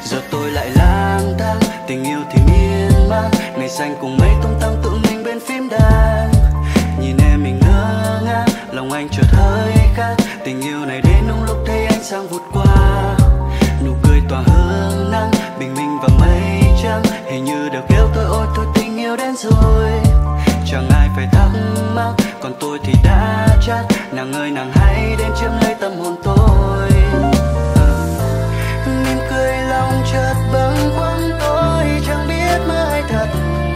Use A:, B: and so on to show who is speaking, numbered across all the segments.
A: Giờ tôi lại lang thang, tình yêu thì miên man, ngày xanh cùng mây tung tăng tự mình bên phím đàn. Nhìn em mình ngơ ngác, lòng anh chợt hơi khác. Tình yêu này đến đúng lúc thấy ánh sáng vụt qua. Nụ cười tỏa hương nắng, bình minh và mây trắng, hình như đều kêu tôi ôi thôi tình yêu đến rồi. Chẳng ai phải thắc mắc, còn tôi thì đã chắc. Nàng ơi nàng hãy đến chiếm lấy tâm hồn tôi. Mỉm cười lòng chợt bâng khuâng, tôi chẳng biết mơ hay thật.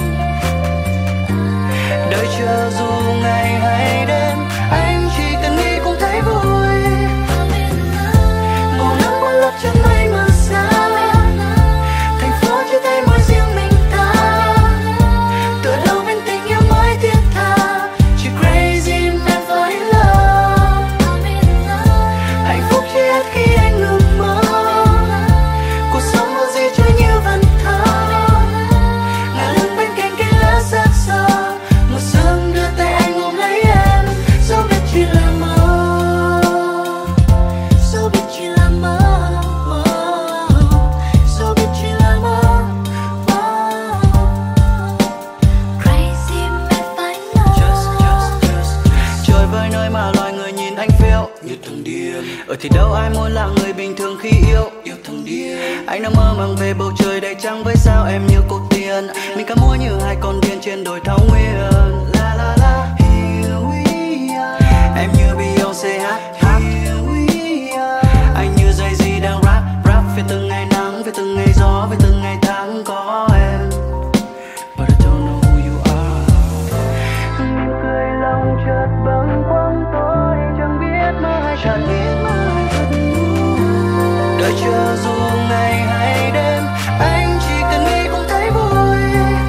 A: Đợi chờ dù ngày hay đêm, anh chỉ cần nghĩ cũng thấy vui. Màu nắng qua lớp chân mây mờ xa, thành phố chỉ thấy mỗi riêng mình ta. Tựa đâu bên tình yêu mới thiết tha, chỉ crazy man fall in love. Hạnh phúc chỉ hết khi anh ngừng mơ, cuộc sống có gì chơi như vần thơ. Ngả lưng bên cạnh cây lá xác xơ, một sớm đưa tay anh ôm lấy em, dẫu biết chỉ là mơ, dẫu biết chỉ là mơ, dẫu biết chỉ là mơ.
B: Crazy man fall in love.
A: Trời với nơi mà loài người nhìn anh phiêu như thằng điên. Ở thì đâu ai muốn là người bình thường khi yêu thằng điên. Anh đang mơ màng về bầu trời đầy trăng với sao em như cô tiên. Mình cắm môi như hai con điên trên đồi thảo nguyên. La la la, here we are. Em như Beyoncé hát here we are. Anh như Jay-Z đang rap về từng ngày nắng, về từng ngày gió, về từng ngày tháng có em. But I don't know who you are. Mỉm cười lòng chợt bâng khuâng, tôi chẳng biết mơ hay thật. Đợi chờ dù ngày hay đêm, anh chỉ cần nghĩ cũng thấy vui.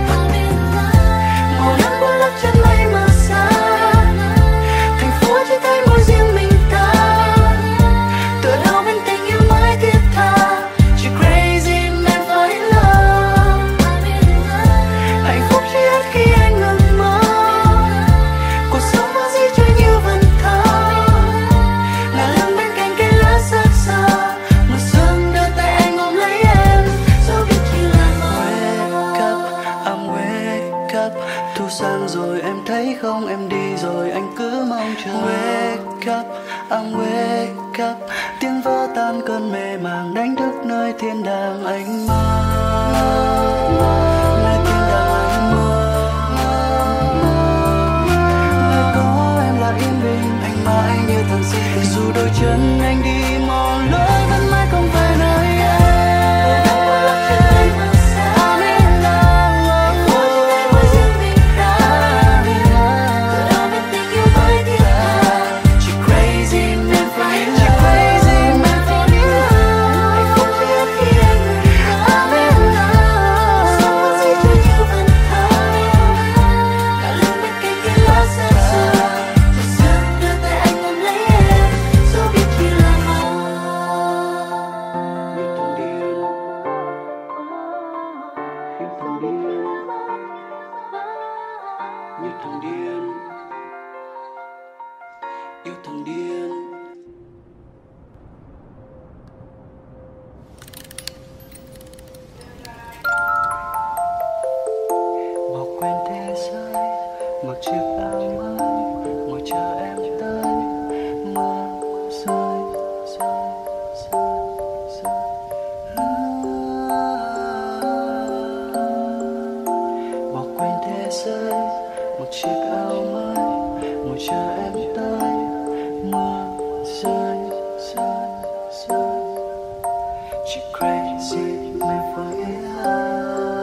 A: Màu nắng qua lớp chân mây mờ xa, thành phố chỉ thấy mỗi riêng mình ta. Tựa đâu bên tình yêu mới thiết tha, chỉ crazy man fall in love. Hạnh phúc chỉ hết khi anh ngừng mơ, cuộc sống có gì chơi như vần thơ. Ngả lưng bên cạnh cây lá xác xơ, một sớm đưa tay anh ôm lấy em, dẫu biết chỉ là mơ. Wake up, I'm wake up. Thu sang rồi em thấy không, em đi rồi anh cứ mong chờ. Wake up, I'm wake up. Tiếng vỡ tan cơn mê màng, đánh thức nơi thiên đàng anh mơ. Nơi thiên đàng anh mơ. Nơi có em là yên bình, anh mãi như thằng si tình. Dù đôi chân anh đi mòn lối vẫn mãi không về nơi em. I'm in love, mỗi riêng mình ta. Tựa đâu bên tình yêu mới thiết tha, chỉ crazy man fall in love. Hạnh phúc chỉ hết khi anh ngừng thở. I'm in love, sống có gì chơi như vần thơ. Ngả lưng bên cạnh cây lá xác xơ, một sớm đưa tay anh ôm lấy em, dẫu biết chỉ là mơ. Như thằng điên, như thằng điên, như thằng điên, yêu thằng điên. Bỏ quên thế giới, mặc chiếc áo mới, ngồi chờ em tới. Mưa rơi, rơi, rơi, rơi. Bỏ quên thế giới, một chiếc áo mới, ngồi chờ em tới. Mưa rơi, rơi, rơi. Chỉ crazy man fall in love.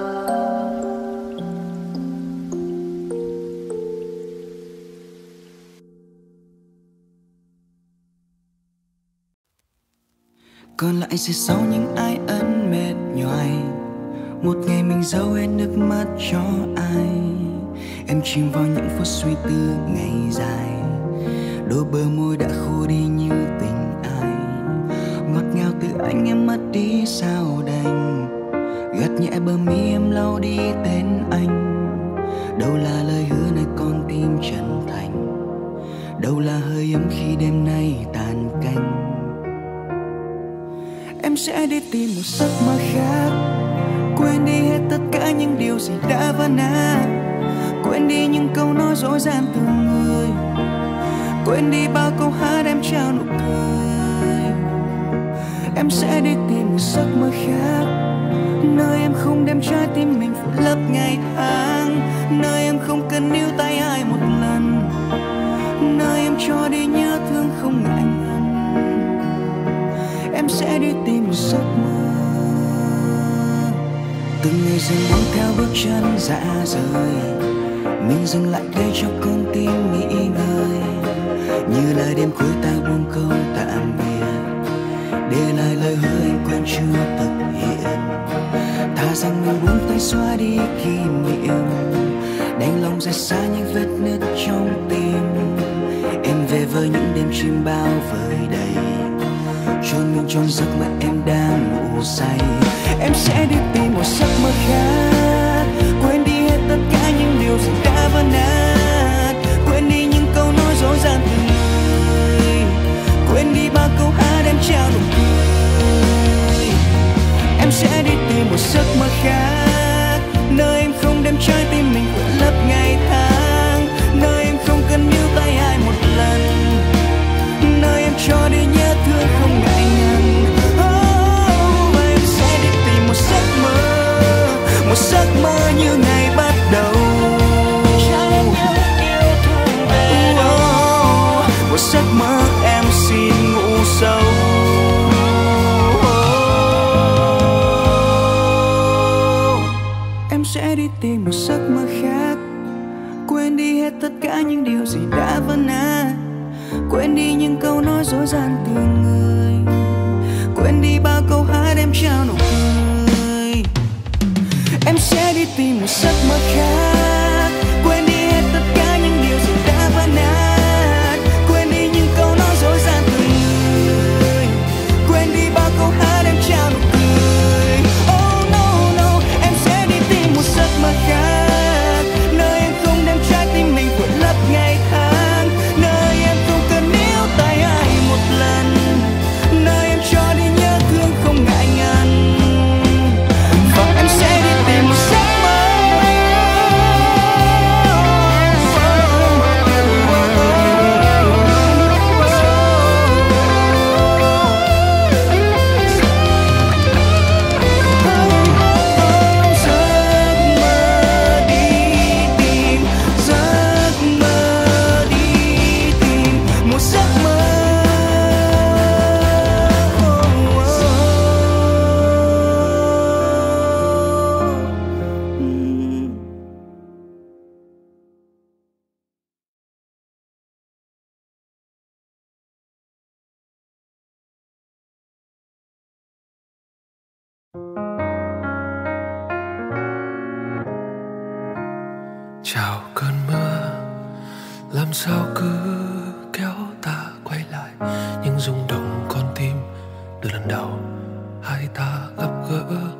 C: Còn lại sẽ sau những ai ân mệt nhoài, một ngày mình giấu hết nước mắt cho ai. Em chìm vào những phút suy tư ngày dài, đôi bờ môi đã khô đi như tình ai. Ngọt ngào từ anh em mất đi sao đành, gạt nhẹ bờ mi em lau đi tên anh. Đâu là lời hứa nơi con tim chân thành, đâu là hơi ấm khi đêm nay tàn canh. Em Em sẽ đi tìm một giấc mơ khác, quên đi hết tất cả những điều gì đã vỡ nát, quên đi những câu nói dối gian từ người, quên đi bao câu hát em trao nụ cười. Em sẽ đi tìm một giấc mơ khác, nơi em không đem trái tim mình phủ lấp ngày tháng, nơi em không cần níu tay ai một lần, nơi em cho đi nhớ thương không ngại ngần. Em sẽ đi tìm một giấc mơ, từng ngày dần buông theo bước chân dạ rời, mình dừng lại đây cho con tim nghỉ ngơi, như lời đêm cuối ta buông câu tạm biệt, để lại lời hứa anh quen chưa thực hiện. Thà rằng mình buông tay xóa đi kỷ niệm, đành lòng rời xa những vết nứt trong tim. Em về với những đêm chim bao vời đầy, chôn mình trong giấc mơ em đang ngủ say. Em sẽ đi tìm một giấc mơ khác, quên đi hết tất cả những điều gì đã vỡ nát, quên đi những câu nói dối gian từ người, quên đi bao câu hát em trao nụ cười. Em sẽ đi tìm một giấc mơ khác, nơi em không đem trái tim mình phủ lấp ngày tháng, nơi em không cần níu tay ai một lần, nơi em cho đi nhớ thương không ngại ngần. Oh, em sẽ đi tìm một giấc mơ, một giấc mơ như ngày bắt đầu. Một giấc mơ em xin ngủ sâu. Em sẽ đi tìm một giấc mơ khác, quên đi hết tất cả những điều gì đã vỡ nát, quên đi những câu nói dối gian từ người, quên đi bao câu hát em trao nụ cười. Em sẽ đi tìm một giấc mơ khác, quên đi hết tất cả những điều gì đã vỡ nát, quên đi những câu nói dối gian từ người, quên đi bao câu hát em trao nụ cười. Oh no no, em sẽ đi tìm một giấc mơ khác, nơi em không đem trái tim mình phủ lấp ngày tháng, nơi em không cần níu tay ai một lần, nơi em cho đi nhớ thương không ngại ngần. Và em sẽ đi tìm một giấc mơ.
D: Chào cơn mưa, làm sao cứ kéo ta quay lại những rung động con tim từ lần đầu hai ta gặp gỡ.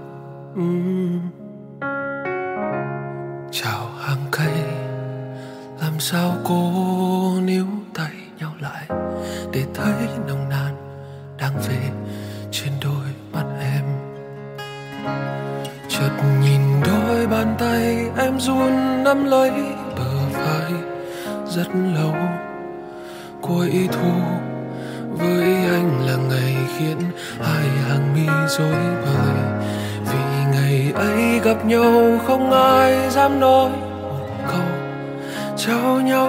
D: Chào hàng cây, làm sao cô níu tay nhau lại để thấy nồng nàn đang về trên đôi mắt em. Chợt nhìn đôi bàn tay em run nắm lấy bờ vai rất lâu. Cuối thu với anh là ngày khiến hai hàng mi rối bời, vì ngày ấy gặp nhau không ai dám nói một câu trao nhau.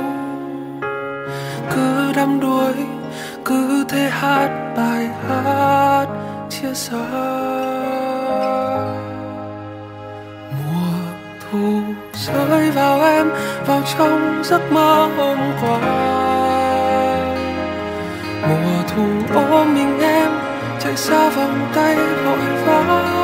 D: Cứ đắm đuối, cứ thế hát bài hát chia xa. Thu rơi vào em, vào trong giấc mơ hôm qua. Mùa thu ôm mình em, chạy xa vòng tay vội vã.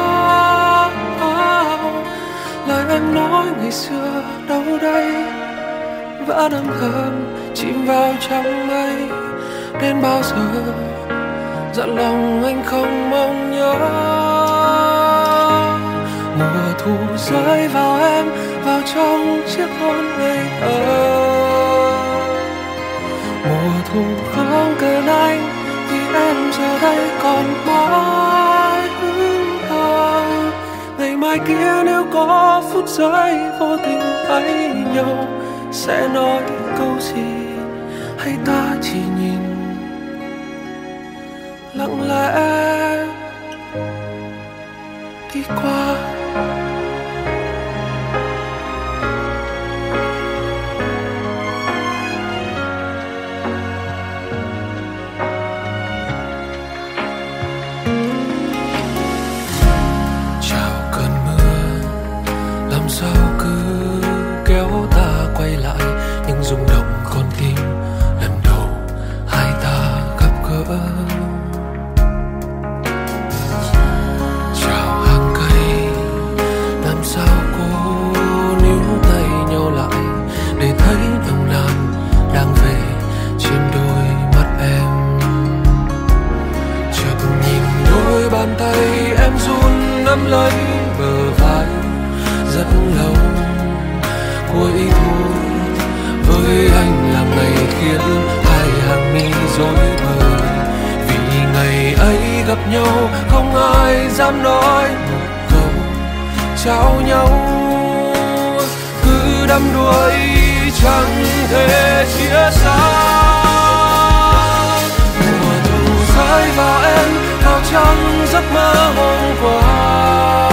D: Lời em nói ngày xưa đâu đây, vẫn âm thầm chìm vào trong mây. Đến bao giờ dặn lòng anh không mong nhớ. Mùa thu rơi vào em, vào trong chiếc hôn ngây thơ. Mùa thu không cần anh, vì em giờ đây còn mãi. mai kia nếu có phút giây vô tình thấy nhau, sẽ nói câu gì hay ta chỉ nhìn lặng lẽ đi qua. Chào cơn mưa làm sao cứ kéo ta quay lại những rung động con tim lần đầu hai ta gặp gỡ. Chào hàng cây làm sao cô níu tay nhau lại để thấy nồng nàn đang về trên đôi mắt em. Chợt nhìn đôi bàn tay em run nắm lấy bờ vai rất lâu. Cuối thu với anh là ngày khiến hai hàng mi rối bời, vì ngày ấy gặp nhau không ai dám nói một câu chào nhau. Cứ đắm đuối chẳng thể chia xa. Mùa thu rơi vào em vào trong giấc mơ hôm qua.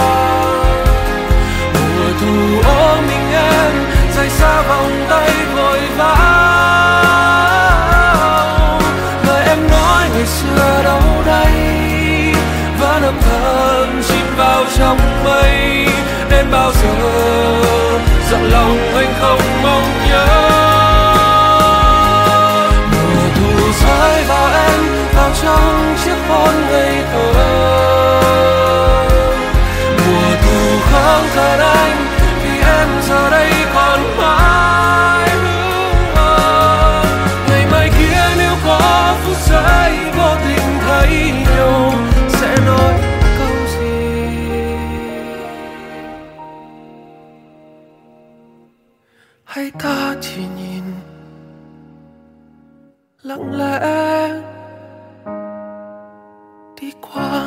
D: Mùa thu ôm mình em rời xa vòng tay vội vã. Lời em nói ngày xưa đâu đây vẫn âm thầm chìm vào trong mây. Đến bao giờ dặn lòng anh không mong nhớ. Mùa thu rơi vào em vào trong chiếc hôn ngây thơ. Mùa thu không cần anh vì em giờ đây còn mãi. Ngày mai kia nếu có phút giây vô tình thấy nhau, sẽ nói câu gì hay ta chỉ nhìn lặng lẽ đi qua.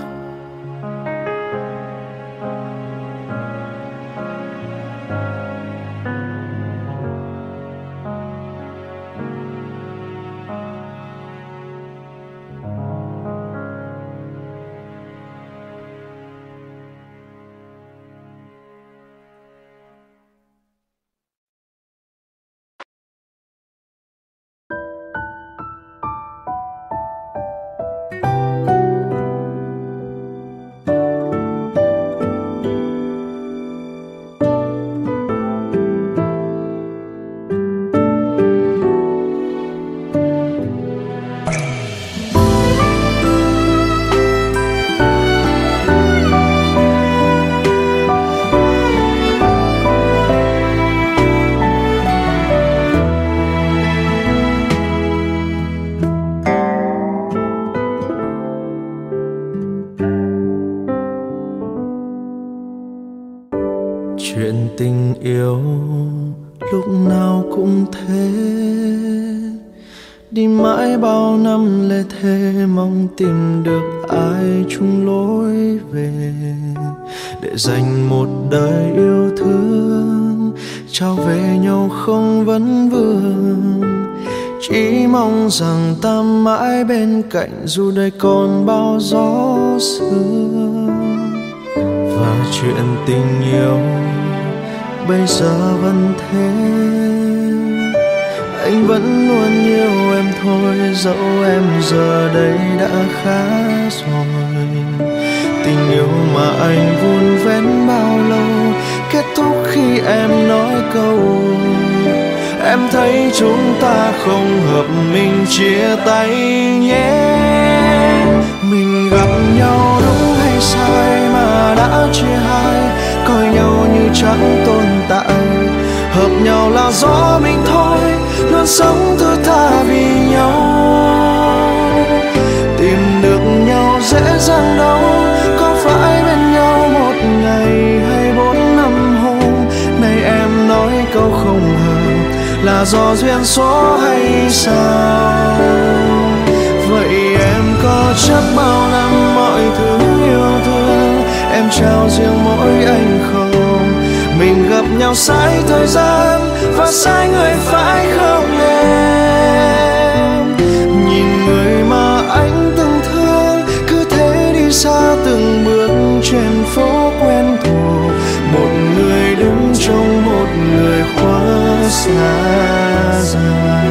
E: Chuyện tình yêu lúc nào cũng thế, đi mãi bao năm lê thế mong tìm được ai chung lối về, để dành một đời yêu thương trao về nhau không vấn vương. Chỉ mong rằng ta mãi bên cạnh dù đời còn bao gió sương. Và chuyện tình yêu bây giờ vẫn thế, anh vẫn luôn yêu em thôi, dẫu em giờ đây đã khá rồi. Tình yêu mà anh vun vén bao lâu kết thúc khi em nói câu em thấy chúng ta không hợp, mình chia tay nhé. Mình gặp nhau đúng hay sai mà đã chia hai, coi nhau như chẳng tồn tại. Hợp nhau là do mình thôi, luôn sống thứ tha vì nhau. Tìm được nhau dễ dàng đâu, có phải bên nhau một ngày hay 4 năm hôm. Nay em nói câu không hợp là do duyên số hay sao? Vậy em có chắc bao năm mọi thứ yêu thương em trao riêng mỗi anh nhau sai thời gian và sai người phải không em? Nhìn người mà anh từng thương cứ thế đi xa từng bước trên phố quen thuộc, một người đứng trong một người quá xa dần.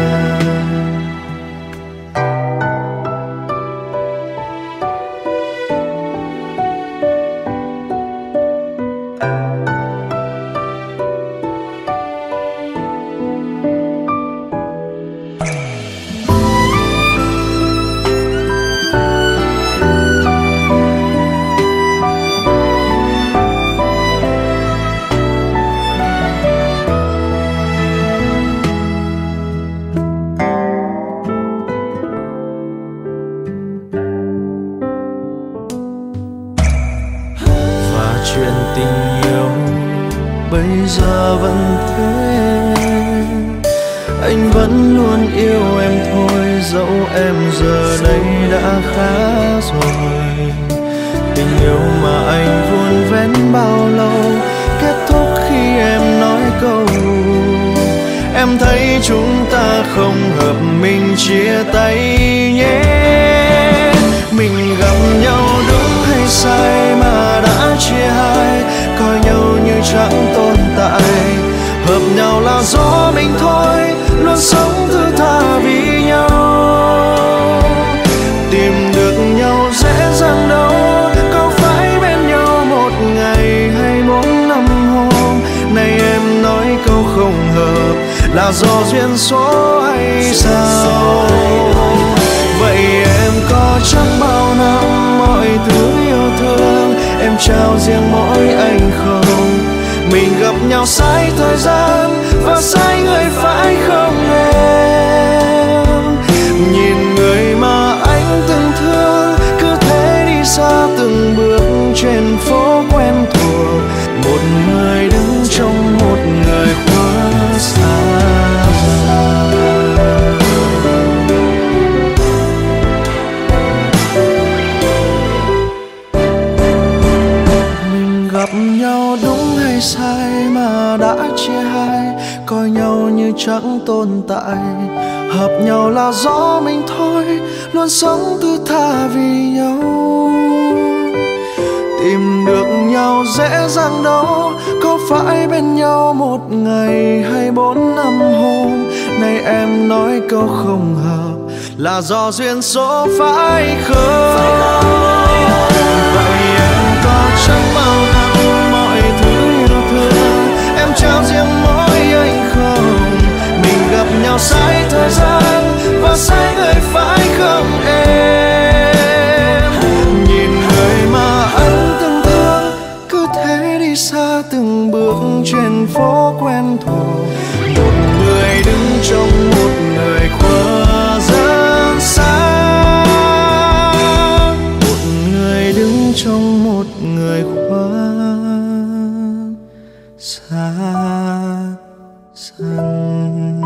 E: Chuyện tình yêu bây giờ vẫn thế, anh vẫn luôn yêu em thôi dẫu em giờ đây đã khá rồi. Tình yêu mà anh vun vén bao lâu kết thúc khi em nói câu em thấy chúng ta không hợp, mình chia tay nhé. Mình gặp nhau đúng hay sai mà đã chia hai, coi nhau như chẳng tồn tại. Hợp nhau là do mình thôi, luôn sống thứ tha vì nhau. Tìm được nhau dễ dàng đâu, có phải bên nhau một ngày hay 4 năm hôm. Này em nói câu không hợp là do duyên số hay sao? Vậy em có chắc bao năm mọi thứ yêu thương em trao riêng mỗi anh không? Mình gặp nhau sai thời gian và sai người phải không em? Nhìn người mà anh từng thương cứ thế đi xa từng bước trên phố quen thuộc, một người đứng trong một người quá xa. Gặp nhau đúng hay sai mà đã chia hai, coi nhau như chẳng tồn tại. Hợp nhau là do mình thôi, luôn sống thứ tha vì nhau. Tìm được nhau dễ dàng đâu, có phải bên nhau một ngày hay 4 năm hôm. Này em nói câu không hợp là do duyên số phải không? Vậy em có chắc bao năm mọi thứ yêu thương em trao riêng mỗi anh không? Mình gặp nhau sai thời gian và sai người phải không em? Nhìn người mà anh từng thương cứ thế đi xa từng bước trên phố quen thuộc, một người đứng trong một người quá rất xa. Một người đứng trong một người quá xa dần.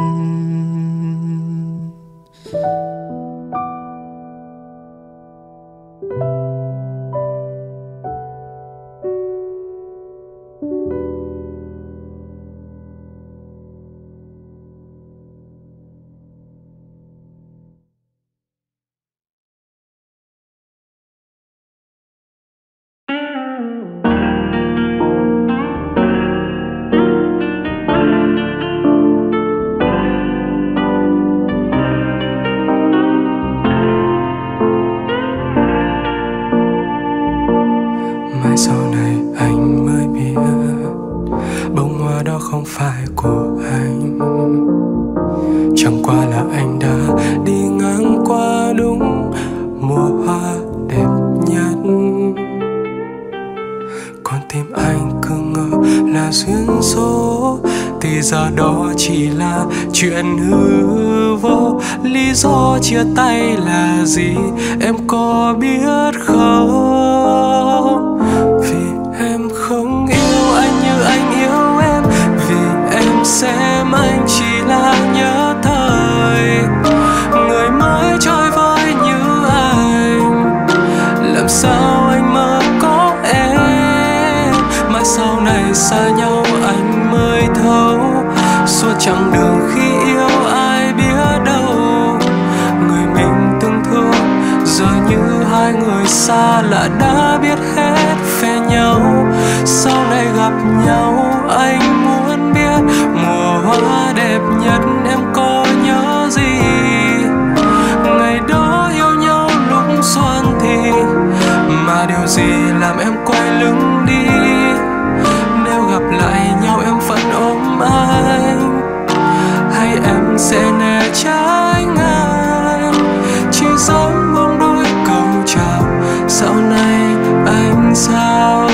D: Không phải của anh, chẳng qua là anh đã đi ngang qua đúng mùa hoa đẹp nhất. Còn tim anh cứ ngỡ là duyên số, thì ra đó chỉ là chuyện hư vô. Lý do chia tay là gì em có biết không? Vì em không yêu anh như anh yêu em, xem anh chỉ là nhớ thời. Người mới trôi vơi như anh, làm sao anh mơ có em? Mai sau này xa nhau anh mơ xa lạ đã biết hết về nhau. Sau này gặp nhau anh muốn biết mùa hoa đẹp nhất em có nhớ gì. Ngày đó yêu nhau lúc xuân thì mà điều gì làm em quay lưng đi. Nếu gặp lại nhau em vẫn ôm anh, hay em sẽ né tránh anh, chỉ dám buông đôi câu chào dạo này anh sao.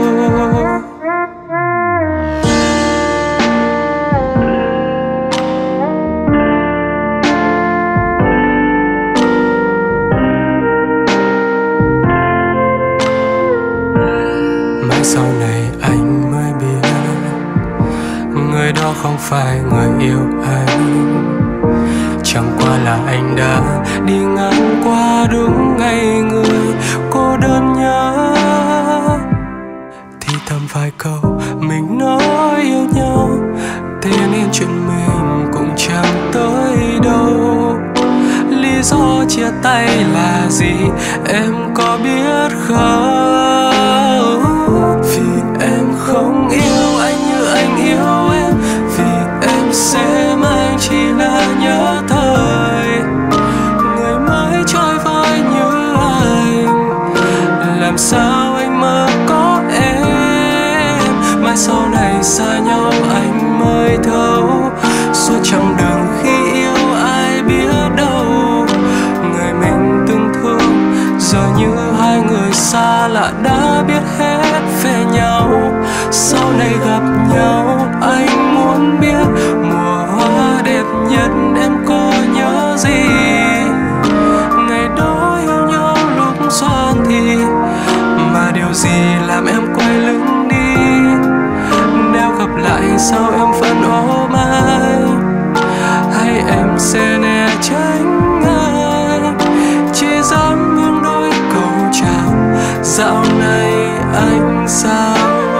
D: Mãi sau này anh mới biết người đó không phải người yêu anh, chẳng qua là anh đã đi ngang qua đúng ngày người cô đơn nhớ. Thì thầm vài câu mình nói yêu nhau, thế nên chuyện mình cũng chẳng tới đâu. Lý do chia tay là gì em có biết không? Vì em không yêu anh như anh yêu em, vì em sẽ mãi chỉ là nhớ thời người mới trôi vai như anh. Làm sao anh mơ có em, mai sau này xa nhau anh mới thấu. Suốt chặng đường khi yêu ai biết đâu người mình từng thương, giờ như hai người xa lạ đã biết hết về nhau. Sau này gặp nhau anh muốn biết mùa hoa đẹp nhất em có nhớ gì. Ngày đó yêu nhau lúc xuân thì mà điều gì làm em quay lưng đi. Nếu gặp lại sao em vẫn ôm anh, hay em sẽ né tránh anh, chỉ dám buông đôi câu chào dạo này anh sao.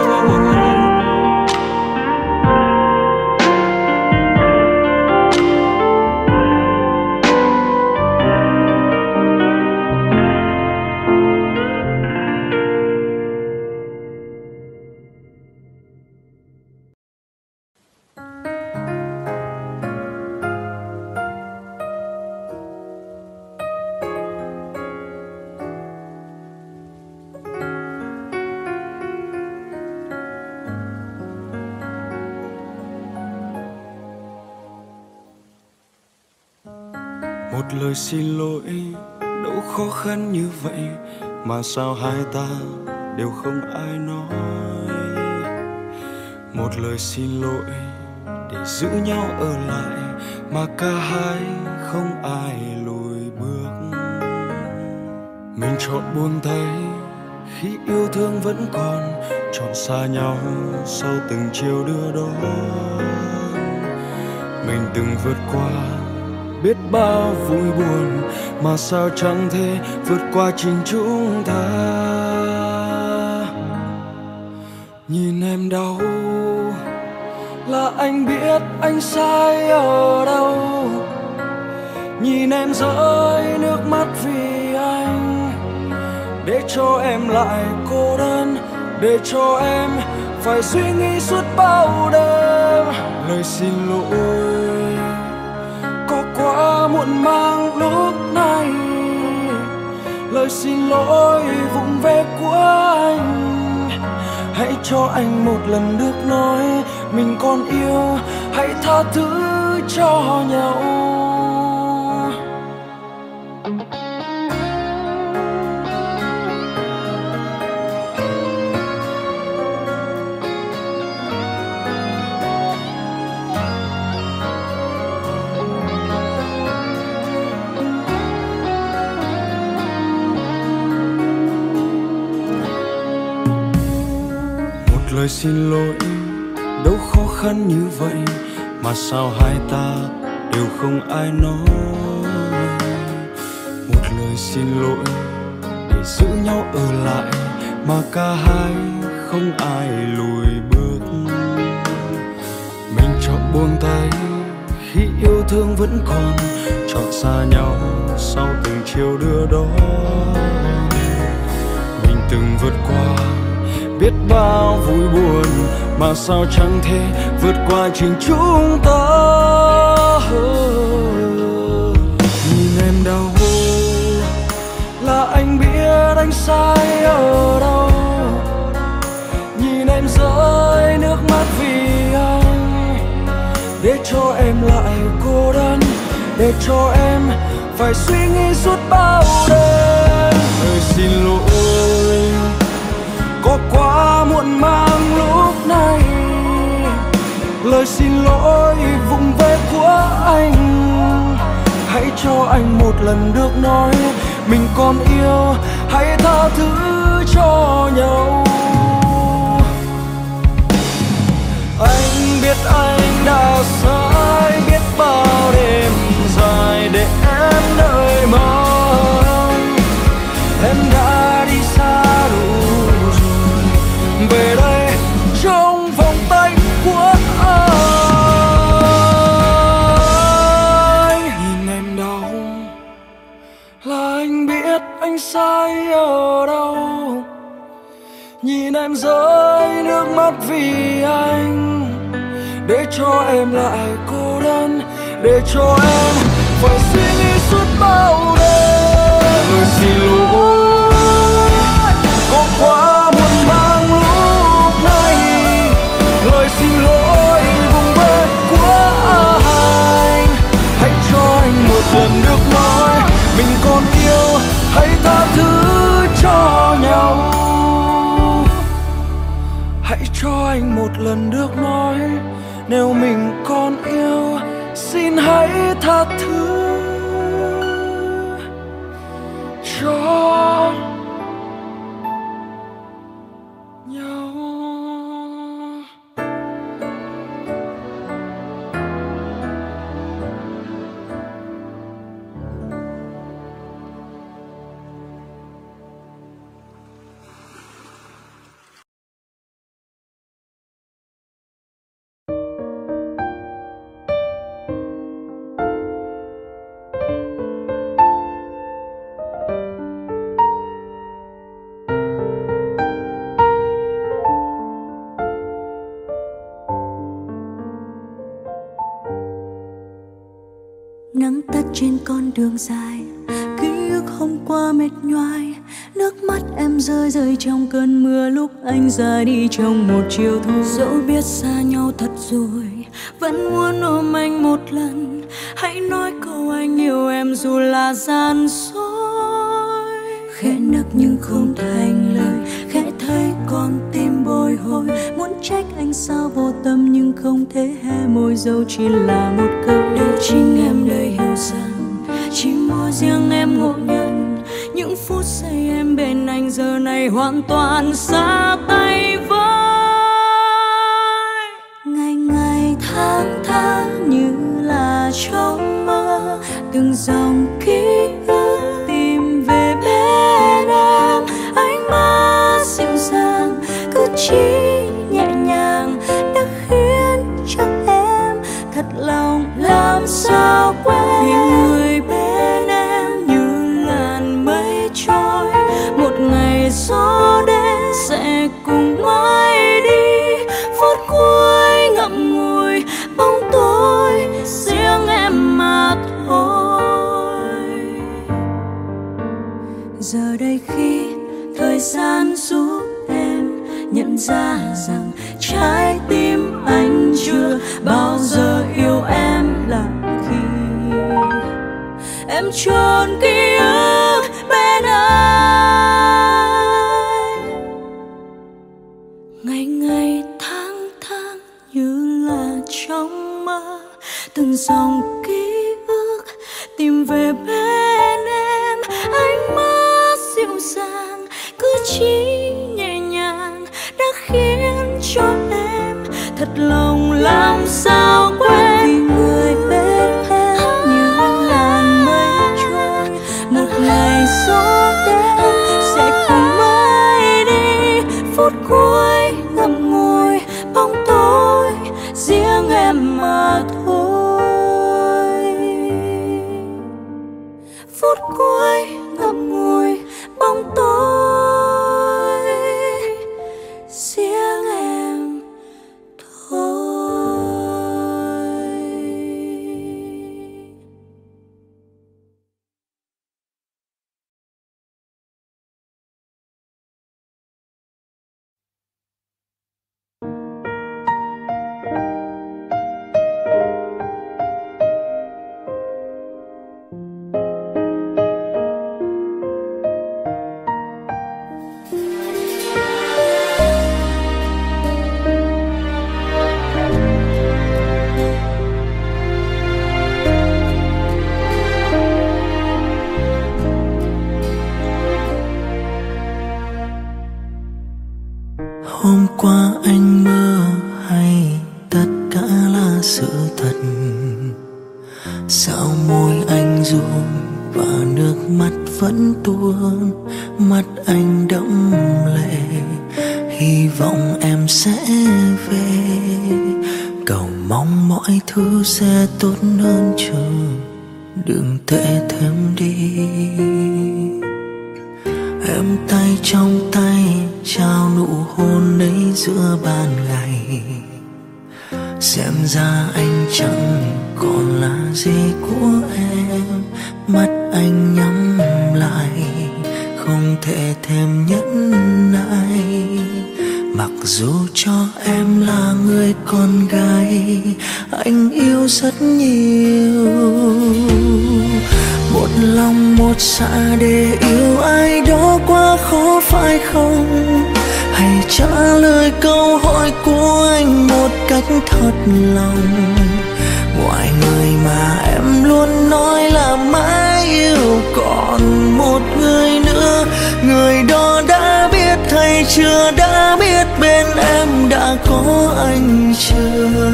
E: Một lời xin lỗi đâu khó khăn như vậy, mà sao hai ta đều không ai nói. Một lời xin lỗi để giữ nhau ở lại, mà cả hai không ai lùi bước. Mình chọn buông tay khi yêu thương vẫn còn, chọn xa nhau sau từng chiều đưa đón. Mình từng vượt qua biết bao vui buồn, mà sao chẳng thể vượt qua chính chúng ta. Nhìn em đau là anh biết anh sai ở đâu. Nhìn em rơi nước mắt vì anh, để cho em lại cô đơn, để cho em phải suy nghĩ suốt bao đêm. Lời xin lỗi có quá muộn màng lúc này, lời xin lỗi vụng về của anh. Hãy cho anh một lần được nói mình còn yêu, hãy tha thứ cho nhau. Lời xin lỗi đâu khó khăn như vậy, mà sao hai ta đều không ai nói. Một lời xin lỗi để giữ nhau ở lại, mà cả hai không ai lùi bước. Mình chọn buông tay khi yêu thương vẫn còn, chọn xa nhau sau từng chiều đưa đón. vượt qua biết bao vui buồn, mà sao chẳng thể vượt qua chính chúng ta. Nhìn em đau là anh biết anh sai ở đâu, nhìn em rơi nước mắt vì anh, để cho em lại cô đơn, để cho em phải suy nghĩ suốt bao đêm. Lời xin lỗi có quá muộn màng lúc này, lời xin lỗi vụng về của anh. Hãy cho anh một lần được nói mình còn yêu, hãy tha thứ cho nhau. Anh biết anh đã sai, biết bao đêm dài để em đợi mong. Em đã đi xa đủ rồi, về đây trong vòng tay của anh. Nhìn em đau là anh biết anh sai ở đâu, nhìn em rơi nước mắt vì anh, để cho em lại cô đơn, để cho em phải suy nghĩ suốt bao đêm. Lời xin lỗi có quá muộn màng lúc này, lời xin lỗi vùng về của anh. Hãy cho anh một lần được nói mình còn yêu, hãy tha thứ cho nhau. Hãy cho anh một lần được nói nếu mình còn yêu, xin hãy tha thứ cho nhau.
B: Nắng tắt trên con đường dài, ký ức hôm qua mệt nhoài. Nước mắt em rơi rơi trong cơn mưa lúc anh ra đi trong một chiều thu. Dẫu biết xa nhau thật rồi, vẫn muốn ôm anh một lần. Hãy nói câu anh yêu em dù là gian dối. Khẽ nức nhưng không thành lời, khẽ thấy con tim bồi hồi. Muốn trách anh sao vô tâm nhưng không thể hé môi, dẫu chỉ là một câu. Để chính em đây hiểu rằng chỉ mỗi riêng em ngộ nhận, những phút giây em bên anh giờ này hoàn toàn xa tay với. Ngày ngày tháng tháng như là trong mơ, từng dòng ký ức tìm về bên em. Ánh mắt dịu dàng, cử chỉ nhẹ nhàng đã khiến cho em thật lòng làm sao quên. Vì người bên em như làn mây trôi, một ngày gió đến sẽ cùng mãi đi. Phút cuối ngậm ngùi bóng tối riêng em mà thôi. Giờ đây khi thời gian giúp em nhận ra rằng trái tim anh chưa bao giờ yêu em là khi em chôn ký ức bên anh. Ngày ngày tháng tháng như là trong mơ, từng dòng ký ức tìm về bên em. Ánh mắt dịu dàng, cử chỉ nhẹ nhàng đã khiến cho em thật lòng làm sao quên. Vì người bên em như làn mây trôi, một ngày gió đến sẽ cùng mãi đi. Phút cuối ngậm ngùi bóng tối riêng em mà thôi. Phút cuối ngậm ngùi bóng tối
E: Hôm qua anh mơ hay tất cả là sự thật? Sao môi anh run và nước mắt vẫn tuôn, mắt anh đẫm lệ, hy vọng em sẽ về. Cầu mong mọi thứ sẽ tốt hơn chứ đừng tệ thêm đi. Em tay trong tay trao nụ hôn ấy giữa ban ngày, xem ra anh chẳng còn là gì của em. Mắt anh nhắm lại không thể thêm nhẫn nại, mặc dù cho em là người con gái anh yêu rất nhiều. Một lòng một dạ để yêu ai đó quá khó phải không? Hãy trả lời câu hỏi của anh một cách thật lòng. Ngoài người mà em luôn nói là mãi yêu còn một người nữa, người đó đã biết hay chưa, đã biết bên em đã có anh chưa?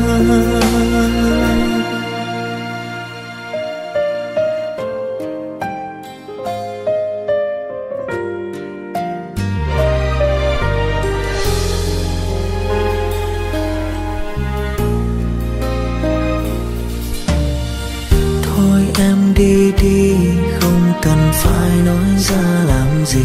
E: Em đi đi không cần phải nói ra làm gì,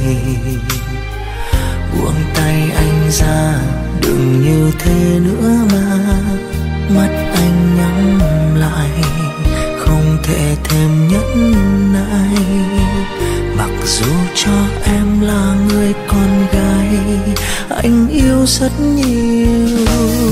E: buông tay anh ra đừng như thế nữa mà. Mắt anh nhắm lại không thể thêm nhẫn nại, mặc dù cho em là người con gái anh yêu rất nhiều.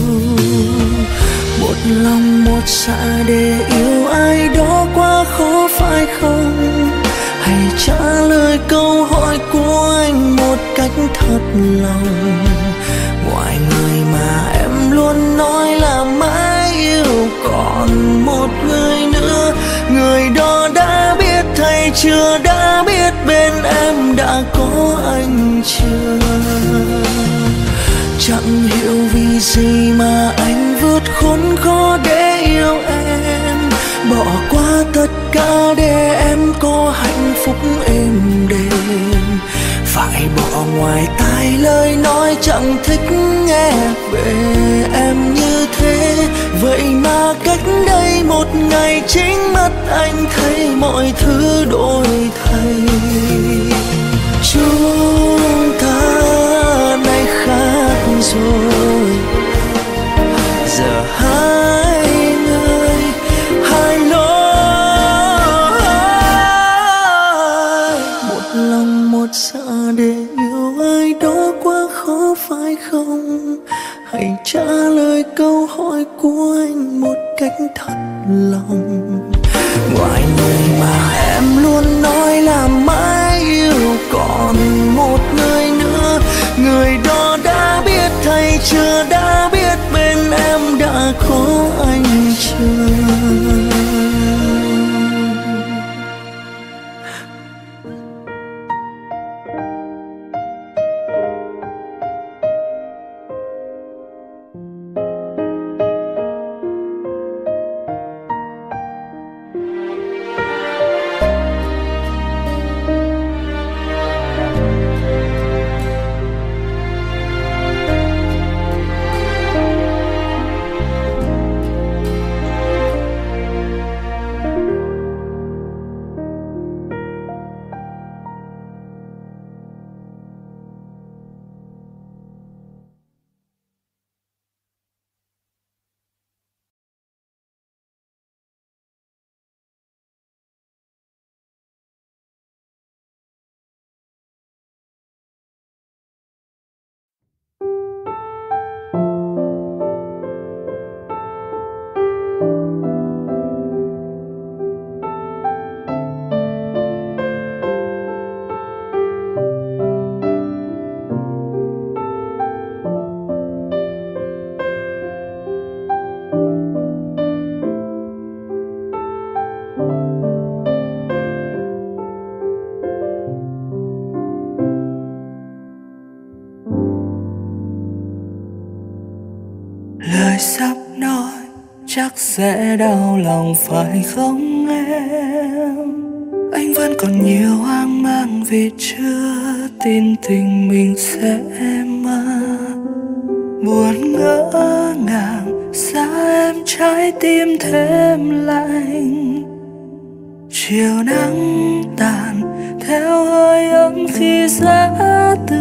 E: Một lòng một dạ để yêu ai đó quá khó phải không? Hãy trả lời câu hỏi của anh một cách thật lòng. Ngoài người mà em luôn nói là mãi yêu còn một người nữa, người đó đã biết hay chưa, đã biết bên em đã có anh chưa? Chẳng hiểu vì gì mà anh vượt khốn khó để yêu em, bỏ qua tất cả để em có hạnh phúc êm đềm. Phải bỏ ngoài tai lời nói chẳng thích nghe về em như thế. Vậy mà cách đây một ngày chính mắt anh thấy mọi thứ đổi thay. Chúng ta nay khác rồi, giờ hai người hai lối. Một lòng một dạ để yêu ai đó quá khó phải không? Hãy trả lời câu hỏi của anh một cách thật lòng. Ngoài người mà em luôn nói là mãi yêu còn một người nữa, người đó đã biết hay chưa, đã biết bên em đã có anh chưa? chắc sẽ đau lòng phải không em? Anh vẫn còn nhiều hoang mang vì chưa tin tình mình sẽ mất. Buồn ngỡ ngàng xa em trái tim thêm lạnh. Chiều nắng tàn theo hơi ấm khi giá từ.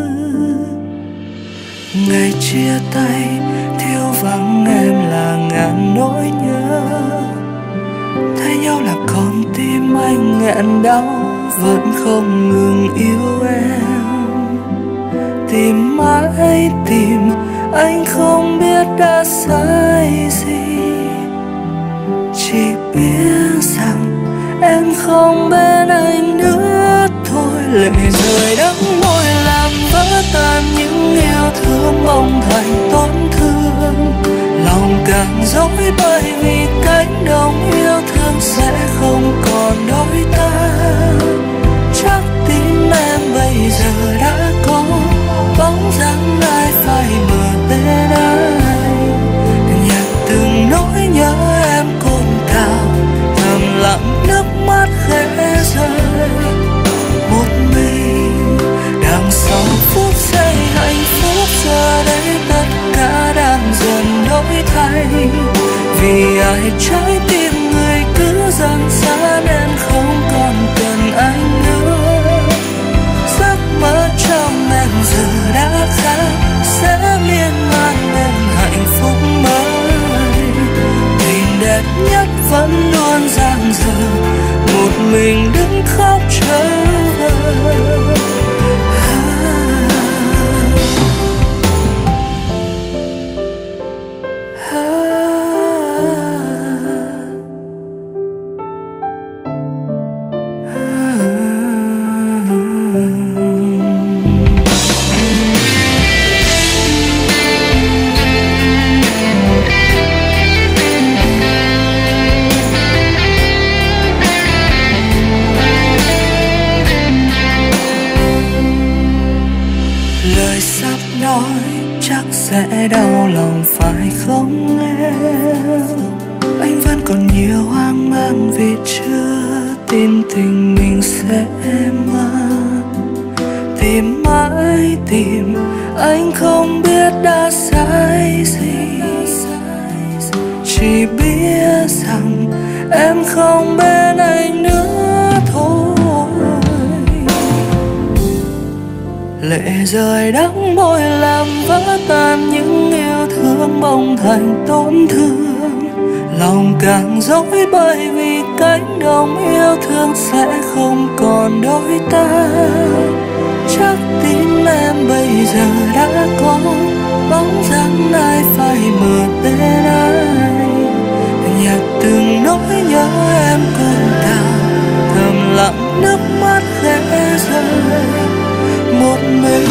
E: Ngày chia tay thiếu vắng em là ngàn nỗi nhớ. Thấy nhau là con tim anh nghẹn đau vẫn không ngừng yêu em. Tìm mãi tìm anh không biết đã sai gì. Chỉ biết rằng em không bên anh nữa thôi. Lệ rơi đắng môi làm vỡ tan những yêu thương bỗng thành tổn thương. Lòng càng dối bởi vì cánh đồng yêu thương sẽ không còn đôi ta. Chắc tim em bây giờ đã có bóng dáng ai phai mờ tên anh. Nhặt từng nỗi nhớ em cồn cào thầm lặng nước mắt khẽ rơi. Một mình đằng sau phút giây hạnh phúc giờ đây tất cả đang dần đổi thay. Vì ai trái tim người cứ dần xa nên không còn cần anh nữa. Giấc mơ trong em giờ đã khác sẽ miên man bên hạnh phúc mới. Tình đẹp nhất vẫn luôn dang dở một mình đứng khóc chờ. Sẽ đau lòng phải không em? Anh vẫn còn nhiều hoang mang vì chưa tin tình mình sẽ mất. Tìm mãi tìm anh không biết đã sai gì. Chỉ biết rằng em không bên anh nữa thôi. Lệ rơi đắng môi làm vỡ tan những yêu thương bỗng thành tổn thương. Lòng càng dối bởi vì cánh đồng yêu thương sẽ không còn đôi ta. Chắc tim em bây giờ đã có bóng dáng ai phai mờ tên anh. Nhặt từng nỗi nhớ em cồn cào thầm lặng nước mắt khẽ rơi. Một mình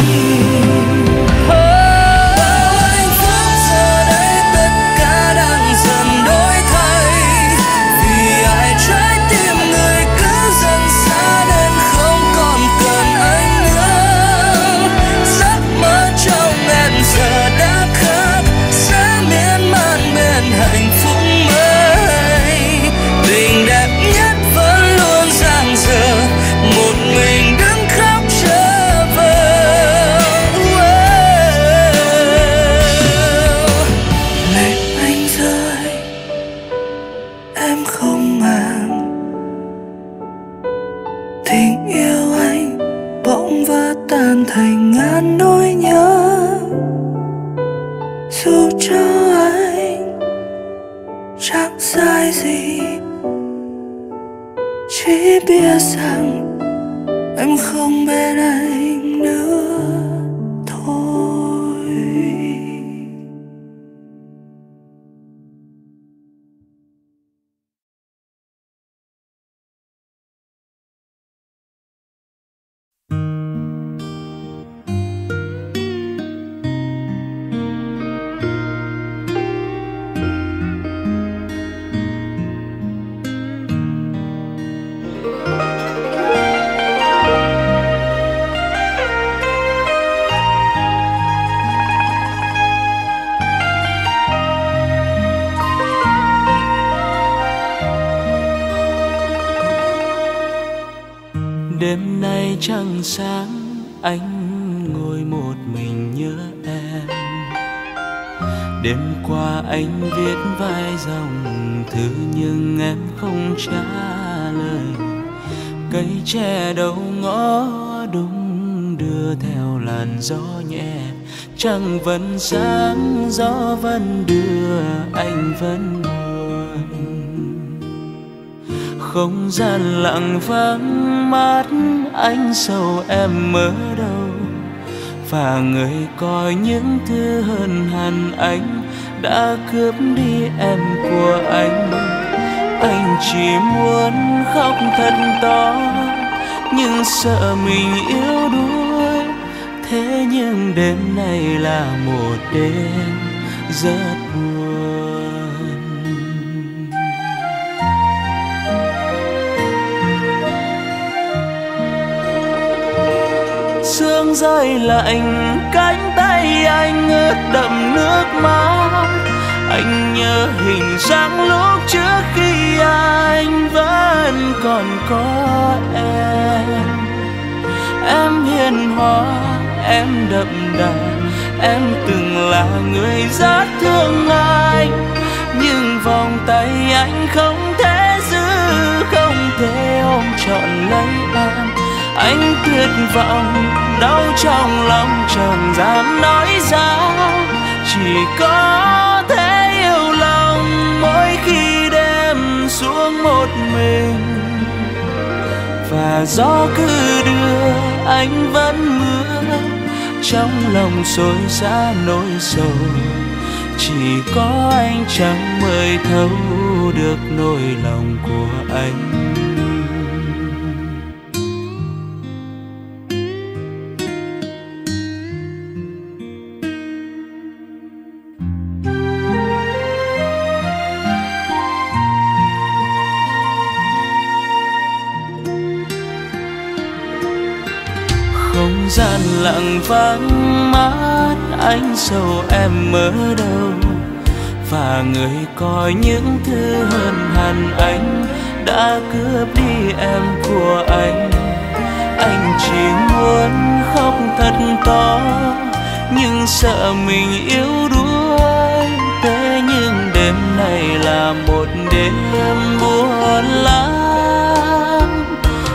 E: hạnh phúc giờ đây tất cả đang dần đổi thay. Vì ai trái tim người cứ dần xa nên không còn cần anh nữa. Giấc mơ trong em giờ đã khác sẽ miên man bên hạnh phúc mới. Tình đẹp nhất vẫn luôn dang dở một mình đứng khóc chờ. Tan thành ngàn nỗi nhớ. Dù cho anh chẳng sai gì, chỉ biết rằng em không bên anh nữa thôi.
C: trăng sáng anh ngồi một mình nhớ em. Đêm qua anh viết vài dòng thư nhưng em không trả lời. Cây tre đầu ngõ đung đưa theo làn gió nhẹ. Trăng vẫn sáng, gió vẫn đưa, anh vẫn buồn. Không gian lặng vắng, mắt anh sầu em ở đâu. Và người coi những thứ hơn hẳn anh đã cướp đi em của anh. Anh chỉ muốn khóc thật to nhưng sợ mình yếu đuối. Thế nhưng đêm nay là một đêm rất buồn. Sương rơi lạnh, cánh tay anh ướt đẫm nước mắt. Anh nhớ hình dáng lúc trước khi anh vẫn còn có em. Em hiền hòa, em đậm đà, em từng là người rất thương anh. Nhưng vòng tay anh không thể giữ, không thể ôm trọn lấy em. Anh tuyệt vọng, đau trong lòng chẳng dám nói ra. Chỉ có thể yêu lòng mỗi khi đêm xuống một mình. Và gió cứ đưa anh vẫn mưa, trong lòng xối xả nỗi sầu. Chỉ có anh chẳng mới thấu được nỗi lòng của anh. Không gian lặng vắng, mắt anh sầu em ở đâu. Và người coi những thứ hơn hẳn anh đã cướp đi em của anh. Anh chỉ muốn khóc thật to nhưng sợ mình yếu đuối. Thế nhưng đêm này là một đêm buồn lắm.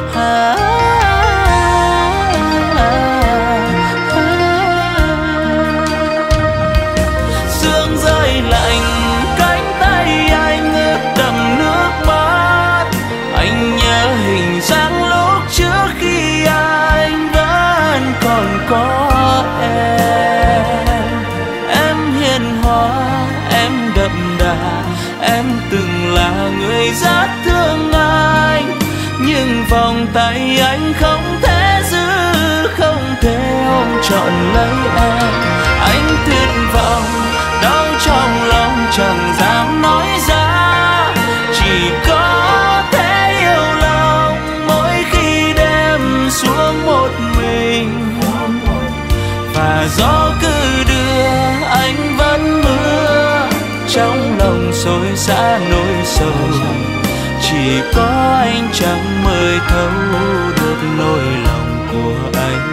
C: Sương rơi lạnh, cánh tay anh ướt đẫm nước mắt. Anh nhớ hình dáng lúc trước khi anh vẫn còn có em. Em hiền hòa, em đậm đà, em từng là người rất thương anh. Nhưng vòng tay anh không thể giữ, không thể ôm trọn lấy em. Anh tuyệt vọng, đau trong lòng chẳng dám nói ra. Chỉ có thể yêu lòng mỗi khi đêm xuống một mình. Và gió cứ đưa anh vẫn mưa, trong lòng xối xả nỗi sầu. Chỉ có anh chẳng mới thấu được nỗi lòng của anh.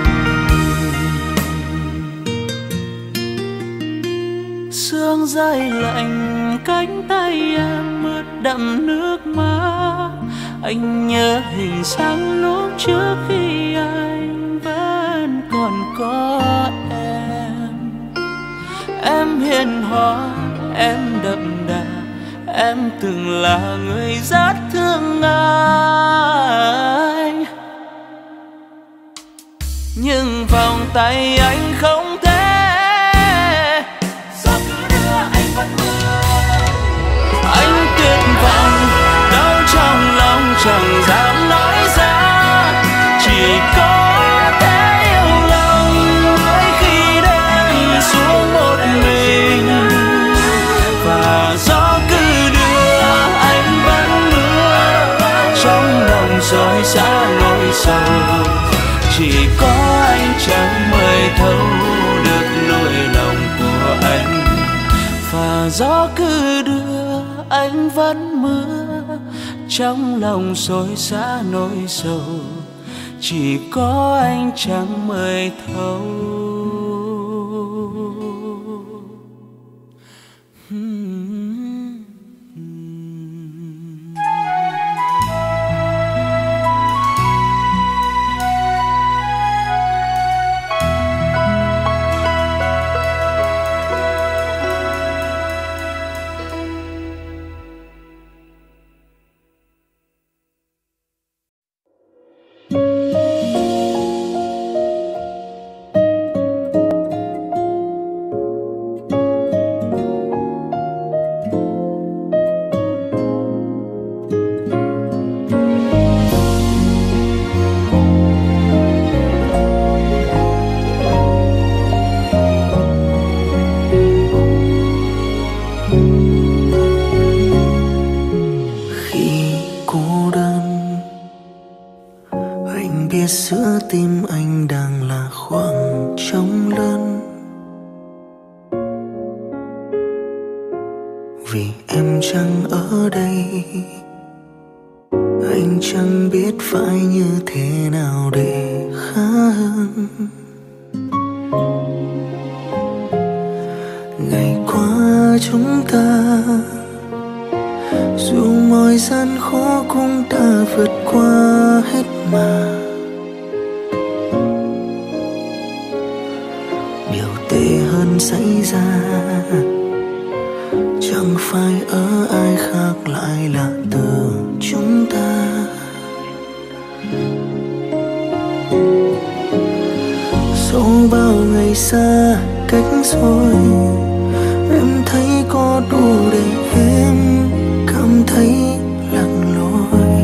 C: Sương rơi lạnh, cánh tay em ướt đẫm nước mắt. Anh nhớ hình dáng lúc trước khi anh vẫn còn có em. Em hiền hòa, em đậm đà, em từng là người rất thương anh. Nhưng vòng tay anh không thể. Gió cứ đưa anh vẫn mưa. Anh tuyệt vọng, đau trong lòng chẳng dám nói ra. Chỉ có thể yêu lòng mỗi khi đêm xuống một mình. Và gió cứ đưa anh vẫn mưa, trong lòng xói xả nỗi sầu. Chỉ có anh chẳng mới thấu được nỗi lòng của anh. Và gió cứ đưa anh vẫn mưa, trong lòng xói xả nỗi sầu. chỉ có anh chẳng mới thấu.
E: Giữa tim anh đang là khoảng trống lớn, vì em chẳng ở đây. Anh chẳng biết phải như thế nào để khá hơn. Ngày qua chúng ta, dù mọi gian khó cũng đã vượt qua hết mà. Hơn xảy ra chẳng phải ở ai khác, lại là từ chúng ta. Sau bao ngày xa cách rồi, em thấy có đủ để em cảm thấy lặng lối.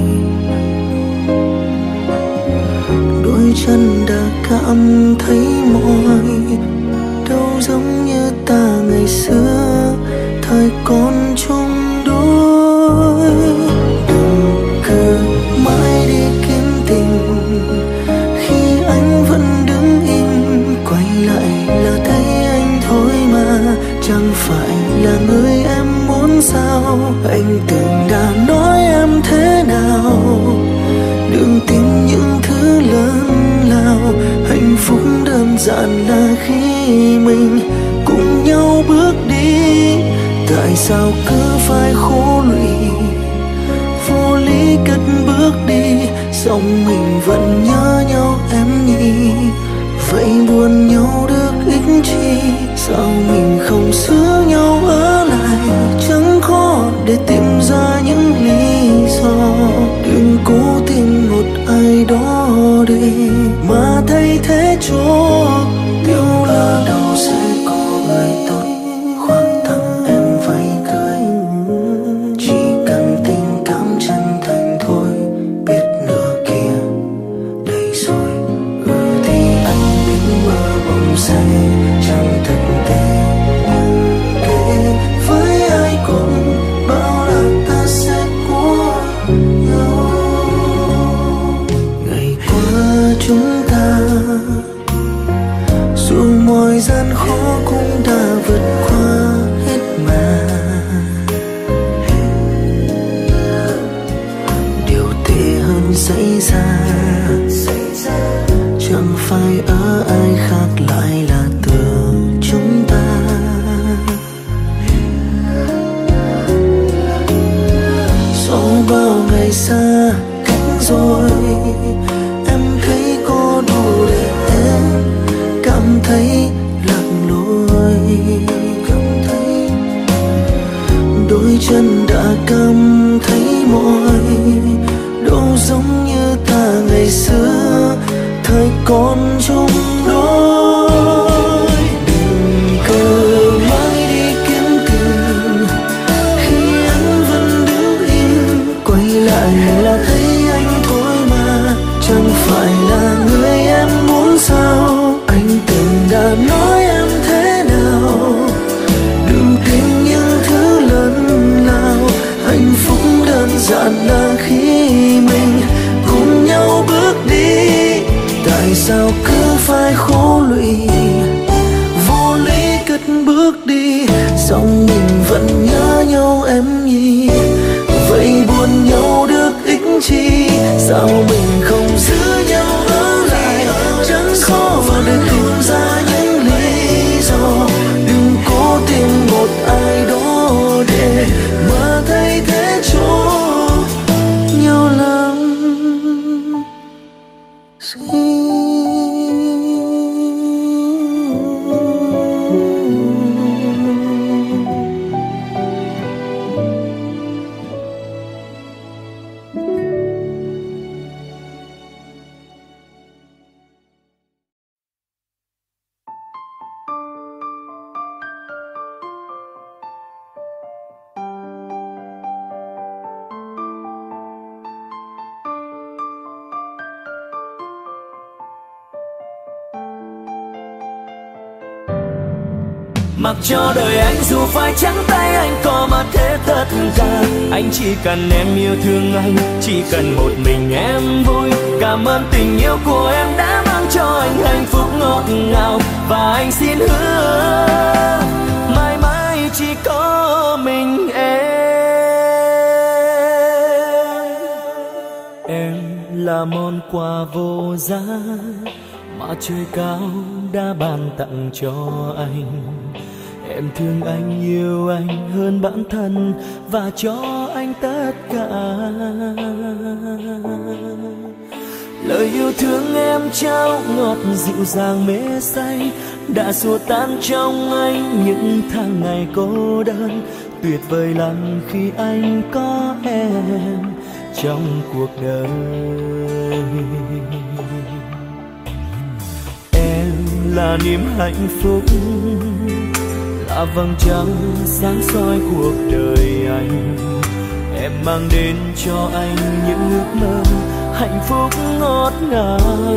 E: Đôi chân đã cảm thấy mỏi, đâu giống như ta ngày xưa thời còn chung đôi. Đừng cứ mãi đi kiếm tình khi anh vẫn đứng im, quay lại là thấy anh thôi mà. Chẳng phải là người em muốn sao, anh từng đã nói em thế nào. Đừng tin những thứ lớn lao, hạnh phúc đơn giản là khi mình cùng nhau bước đi. Tại sao cứ phải khổ lụy, vô lý cất bước đi, xong mình vẫn nhớ nhau em nhỉ. Vậy buồn nhau được ích chi, sao mình không giữ nhau ở lại. Chẳng khó để tìm ra những lý do, đừng cố tìm một ai đó để mà thay thế cho yêu là đâu sẽ có người tốt khoan thẳng em váy cưới. Chỉ cần tình cảm chân thành thôi, biết nửa kia đây rồi. Thì anh biết mơ bóng say chẳng thực tế, nhưng kể với ai cũng bao là ta sẽ có nhau. Ngày qua chúng ta, dù mọi gian khó cũng đã vượt qua hết mà. Điều tệ hơn xảy ra chẳng phải ở ai khác, lại là từ chúng ta. Sau bao ngày xa cách rồi, em thấy có đủ để em cảm thấy lạc lối. Đôi chân đã cảm thấy mỏi, đâu giống như ta ngày xưa thời còn chung đôi. Đừng cứ mãi đi kiếm tìm khi anh vẫn đứng im, quay lại là thấy anh thôi mà. Chẳng phải là người em muốn sao, anh từng đã nói em thế nào. Đừng tin những thứ lớn lao, hạnh phúc đơn giản là khi mình cùng nhau bước đi. Tại sao cứ phải khổ lụy, vô lý cất bước đi, xong mình vẫn nhớ nhau em nhỉ. Vậy buồn nhau được ích chi, sao mình không giữ nhau
C: Mặc cho đời anh dù phải trắng tay, anh có mất hết tất cả. Anh chỉ cần em yêu thương anh, chỉ cần một mình em vui. Cảm ơn tình yêu của em đã mang cho anh hạnh phúc ngọt ngào. Và anh xin hứa mãi mãi chỉ có mình em là món quà vô giá mà trời cao đã ban tặng cho anh. Em thương anh, yêu anh hơn bản thân và cho anh tất cả. Lời yêu thương em trao ngọt dịu dàng mê say, đã xua tan trong anh những tháng ngày cô đơn. Tuyệt vời lắm khi anh có em trong cuộc đời. Em là niềm hạnh phúc, là vầng trăng sáng soi cuộc đời anh. Em mang đến cho anh những ước mơ hạnh phúc ngọt ngào.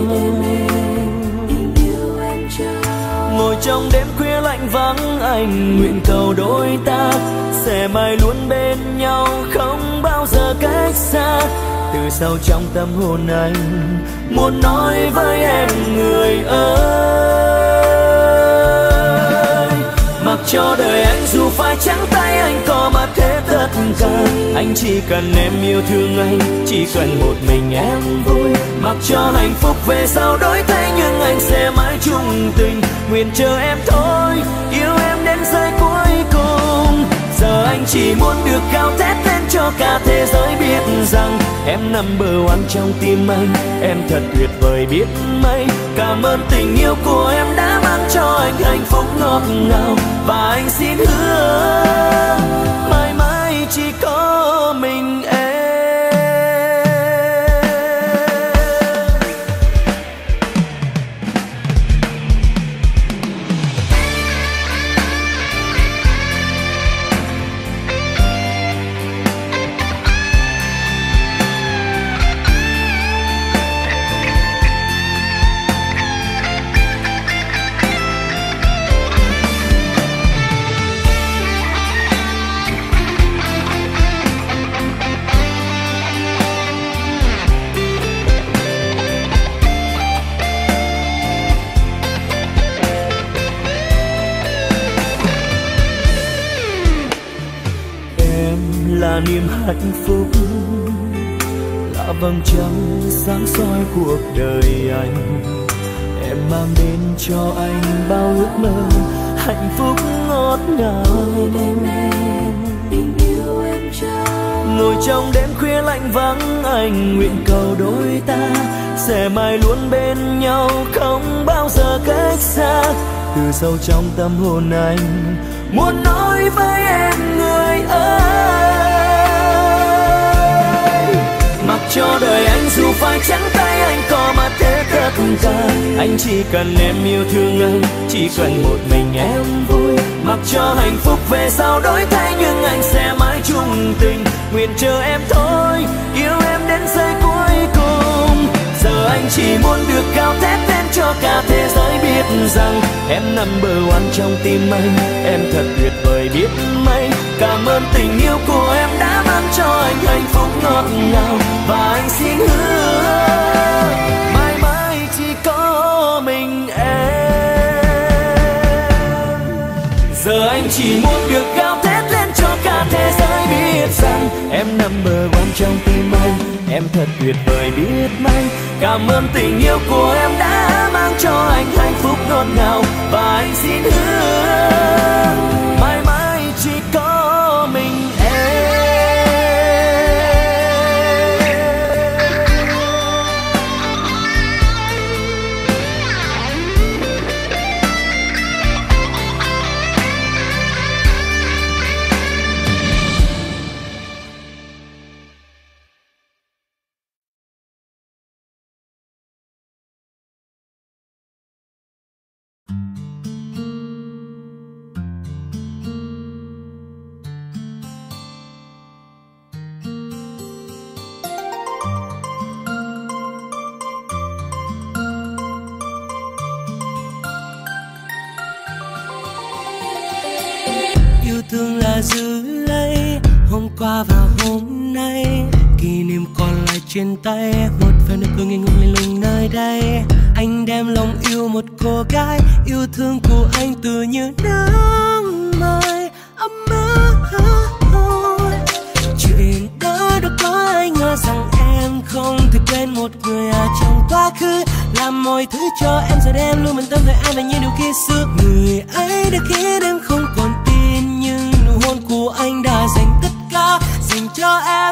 C: Ngồi trong đêm khuya lạnh vắng, anh nguyện cầu đôi ta sẽ mãi luôn bên nhau, không bao giờ cách xa. Từ sâu trong tâm hồn anh muốn nói với em người ơi. Mặc cho đời anh dù phải trắng tay, anh có mất hết tất cả. Anh chỉ cần em yêu thương anh, chỉ cần một mình em vui. Mặc cho hạnh phúc về sau đổi thay, nhưng anh sẽ mãi chung tình. Nguyện chờ em thôi, yêu em đến giây cuối cùng. Giờ anh chỉ muốn được cao thét lên cho cả thế giới biết rằng em number one trong tim anh. Em thật tuyệt vời biết mấy. Cảm ơn tình yêu của em đã mang cho anh hạnh phúc ngọt ngào. Và anh xin hứa mãi mãi chỉ có mình em. Là niềm hạnh phúc, là vầng trăng sáng soi cuộc đời anh. Em mang đến cho anh bao ước mơ hạnh phúc ngọt ngào. Ngồi trong đêm khuya lạnh vắng, anh nguyện cầu đôi ta sẽ mãi luôn bên nhau, không bao giờ cách xa. Từ sâu trong tâm hồn anh muốn nói với em người ơi. Mặc cho đời anh dù phải trắng tay, anh có mất hết tất cả. Anh chỉ cần em yêu thương anh, chỉ cần một mình em vui. Mặc cho hạnh phúc về sau đổi thay, nhưng anh sẽ mãi chung tình. Nguyện chờ em thôi, yêu em đến giây cuối cùng. Giờ anh chỉ muốn được cao thét lên cho cả thế giới biết rằng em number one trong tim anh. Em thật tuyệt vời biết mấy. Cảm ơn tình yêu của em đã mang cho anh hạnh phúc ngọt ngào. Và anh xin hứa mãi mãi chỉ có mình em. Giờ anh chỉ muốn được cao thét lên cho cả thế giới biết rằng em number one trong tim anh. Em thật tuyệt vời biết mấy. Cảm ơn tình yêu của em đã mang cho anh hạnh phúc ngọt ngào. Và anh xin hứa mãi mãi chỉ có mình em.
F: thương là giữ lấy hôm qua và hôm nay, kỷ niệm còn lại trên tay, một phần nụ cười ngây ngô lên lùng nơi đây. Anh đem lòng yêu một cô gái, yêu thương của anh từ như nắng mai ấm ơi. Chuyện đó đâu có ai ngờ rằng em không thể quên một người trong quá khứ, làm mọi thứ cho em giờ em luôn bận tâm về ai và như điều khi xưa. Người ấy đã khiến em không còn tin, nhưng nụ hôn của anh đã dành tất cả dành cho em.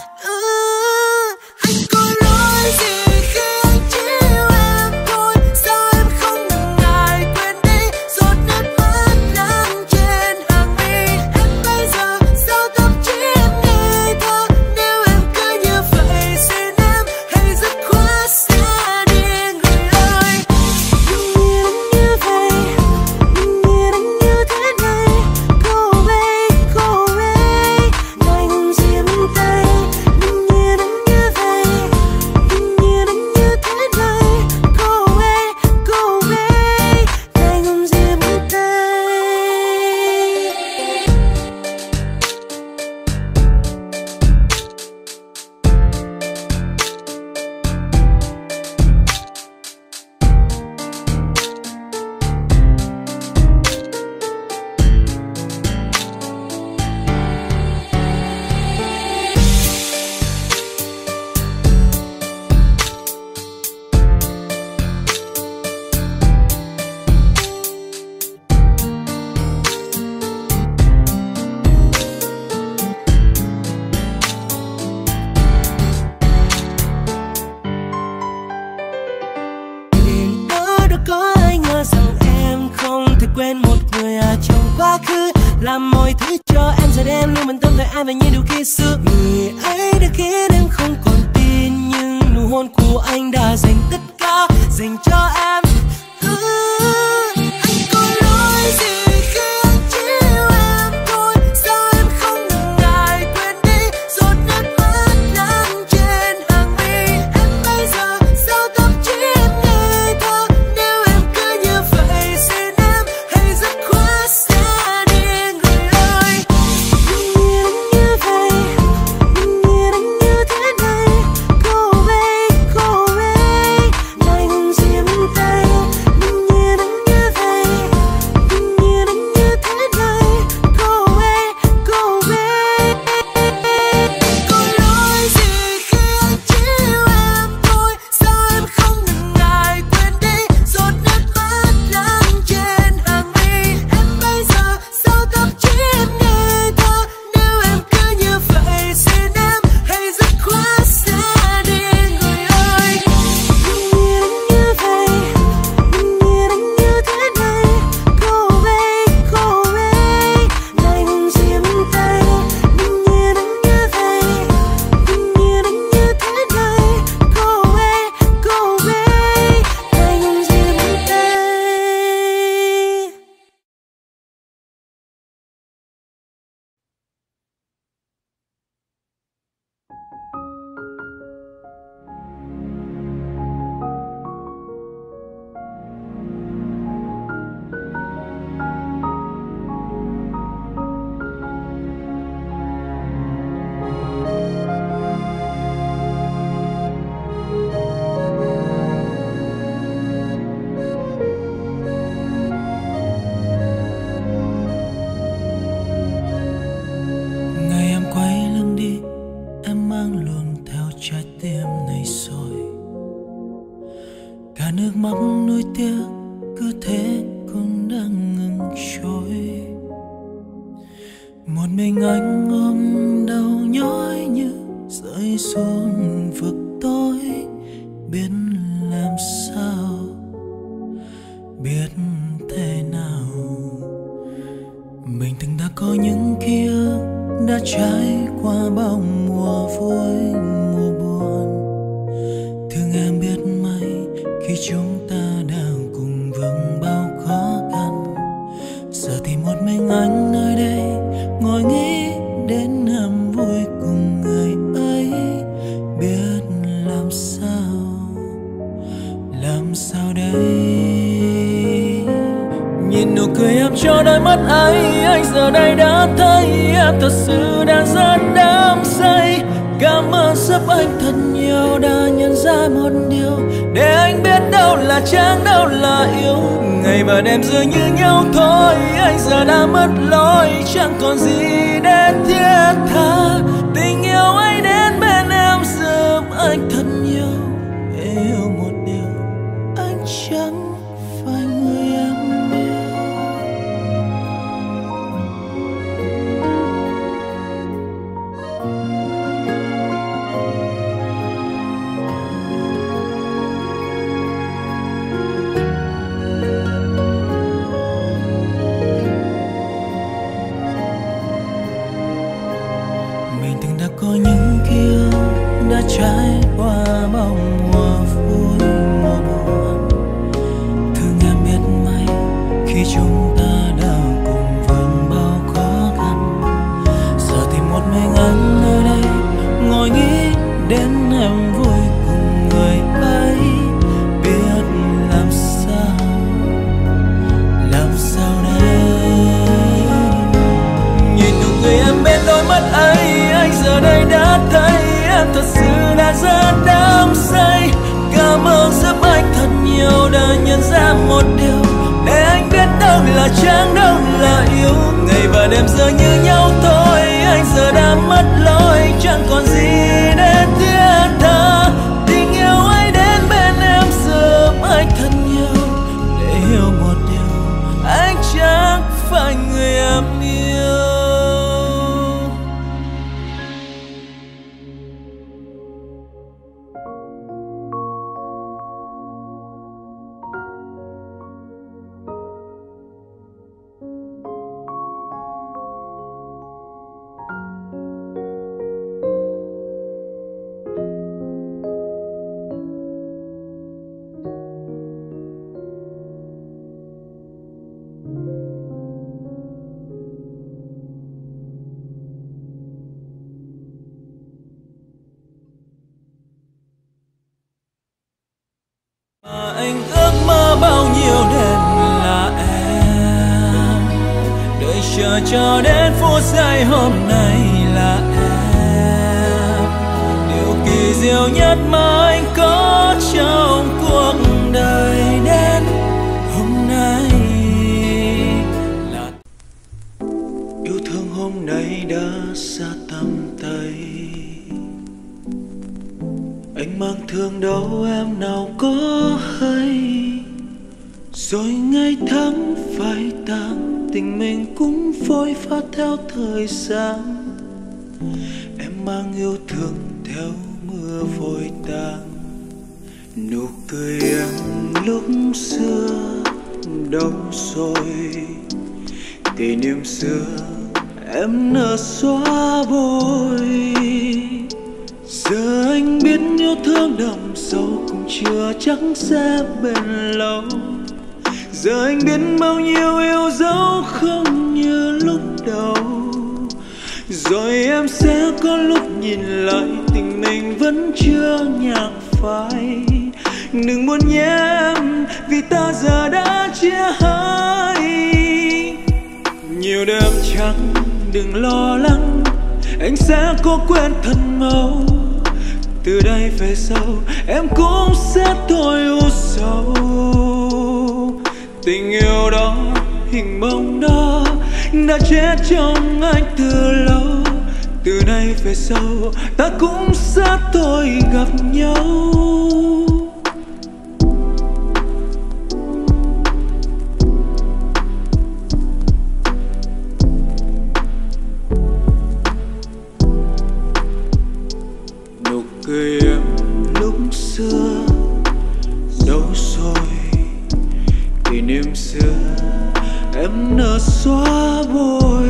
F: Anh có lỗi gì khi anh chỉ yêu em thôi, sao em không ngần ngại quên đi giọt nước mắt lăn trên hàng mi em bây giờ, sao tâm trí em ngây thơ. Nếu em cứ như vậy xin em hãy dứt khoát xa đi người ơi. Đừng như vậy, đừng như thế này, go away, go away. Ngày hôm diêm tay, đừng như vậy, đừng như thế này, go away, go away. Ngày hôm diêm tay. Đến đó đâu có ai ngờ rằng em không thể quên một người trong quá khứ, làm mọi thứ cho em giờ em luôn bận tâm về ai và như điều khi xưa. Người ấy đã khiến em không còn tin, nhưng nụ hôn của anh đã dành tất cả dành cho em. Anh có lỗi gì khi anh chỉ yêu em thôi, sao em không ngần ngại quên đi giọt nước mắt lăn trên hàng mi em bây giờ, sao tâm trí em ngây thơ. Nếu em cứ như vậy xin em hãy dứt khoát xa đi người ơi. Đừng như vậy, đừng như thế này, go away, go away. Ngày hôm diêm tay, đừng như vậy, đừng như thế này, go away, go away. Có lỗi gì khi anh chỉ yêu em thôi, sao em không ngần ngại quên đi giọt nước mắt lăn trên hàng mi em bây giờ, sao tâm trí em ngây thơ. Nếu em cứ như vậy xin em hãy dứt khoát xa đi người ơi. Đừng như vậy, đừng như thế này, go away, go away. Ngày hôm diêm tay, đừng như vậy, đừng như thế này, go away, go away. Ngày hôm diêm tay.
C: Ngày em quay lưng đi, em mang luôn theo trái tim này rồi. Cả nước mắt nuối tiếc cứ thế cũng đang ngừng trôi. Một mình anh ôm đau nhói như rơi xuống vực tối. Biết làm sao, biết thế nào. Mình từng đã có những ký ức đã trải qua bao mùa vui mùa buồn. Thương em biết mấy khi chúng ta đang cùng vượt bao khó khăn. Giờ thì một mình anh nơi đây ngồi nghĩ đến niềm vui cùng người ấy. Biết làm sao đây. Nhìn
G: nụ cười em cho đôi mắt ấy, anh giờ đây đã thấy em thật sự đã rất đắm say. Cảm ơn sắp anh thật nhiều đã nhận ra một điều, để anh biết đâu là chán đâu là yêu. Ngày và đêm dường như nhau thôi, anh giờ đã mất lối, chẳng còn gì để thiết tha. Tình yêu ấy đến bên em giúp anh thật nhiều, yêu một điều anh chẳng phải người em yêu. Mình từng đã có những ký ức đã trải qua bao mùa vui mùa buồn. Thương em biết mấy khi chúng ta đã cùng vượt bao khó khăn. Giờ thì một mình anh nơi đây ngồi nghĩ đến em vui cùng người ấy, biết làm sao đây. Nhìn nụ cười em bên đôi mắt ấy, anh giờ đây đã thấy em thật sự đã rất đắm say. Cảm ơn giúp anh thật nhiều đã nhận ra một điều, để anh biết đâu là chán đâu là yêu. Ngày và đêm giờ như nhau thôi, anh giờ đã mất lối, chẳng còn gì để thiết tha. Tình yêu ấy đến bên em giúp anh thật nhiều, để hiểu một điều anh chẳng phải người em yêu. Mà anh ước mơ bao nhiêu đêm là em, đợi chờ cho đến phút giây hôm nay là em. Điều kỳ diệu nhất mà anh có trong cuộc đời đến hôm nay là
E: yêu thương hôm nay đã xa tầm tay. Anh mang thương đâu em nào có hay, rồi ngày tháng phai tàn, tình mình cũng phôi pha theo thời gian. Em mang yêu thương theo mưa vội tàn, nụ cười em lúc xưa đâu rồi, kỷ niệm xưa em nỡ xóa vội. Giờ anh biết yêu thương đậm sâu cũng chưa chắc sẽ bền lâu. Giờ anh biết bao nhiêu yêu dấu không như lúc đầu. Rồi em sẽ có lúc nhìn lại tình mình vẫn chưa nhạt phai. Đừng buồn nhé em, vì ta giờ đã chia hai. Nhiều đêm trắng đừng lo lắng, anh sẽ có quên thân mau. Từ đây về sau em cũng sẽ thôi u sầu. Tình yêu đó, hình bóng đó đã chết trong anh từ lâu. Từ nay về sau ta cũng sẽ thôi gặp nhau. Nụ cười em lúc xưa đâu rồi, kỷ niệm xưa em nỡ xóa vội.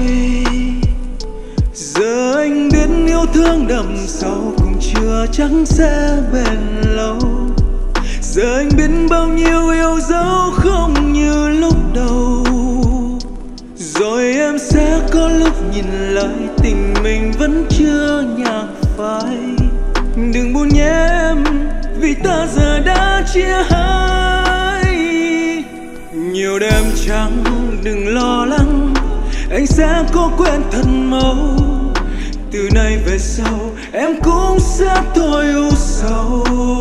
E: Giờ anh biết yêu thương đậm sâu cũng chưa chắc sẽ bền lâu. Giờ anh biết bao nhiêu yêu dấu không như lúc đầu. Rồi em sẽ có lúc nhìn lại tình mình vẫn chưa nhạt phai. Đừng buồn nhé em, vì ta giờ đã chia hai. Nhiều
G: Nhiều đêm trắng đừng lo lắng, anh sẽ có quên thật mau. Từ nay về sau em cũng sẽ thôi ưu sầu.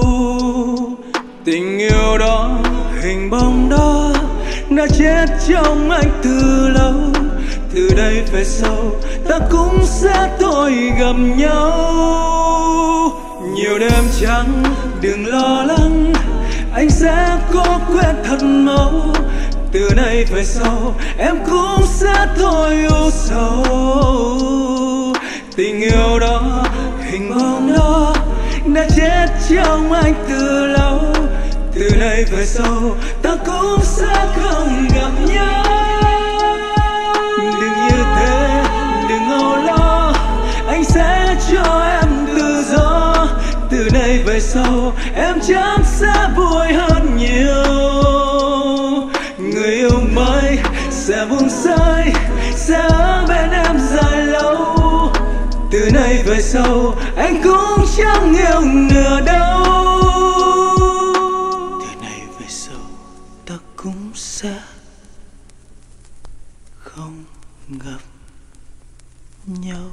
G: Tình yêu đó, hình bóng đó đã chết trong anh từ lâu. Từ đây về sau ta cũng sẽ thôi gặp nhau. Nhiều đêm trắng đừng lo lắng, anh sẽ có quên thật mau. Từ nay về sau em cũng sẽ thôi ưu sầu. Tình yêu đó, hình bóng đó đã chết trong anh từ lâu. Từ nay về sau ta cũng sẽ không gặp nhau. Đừng như thế, đừng âu lo, anh sẽ cho em tự do. Từ nay về sau em chắc sẽ vui hơn nhiều. Người yêu mới sẽ buông xuôi, sẽ ở bên em dài lâu. Từ nay về sau anh cũng chẳng yêu nữa đâu. Từ nay về sau ta cũng sẽ không gặp nhau.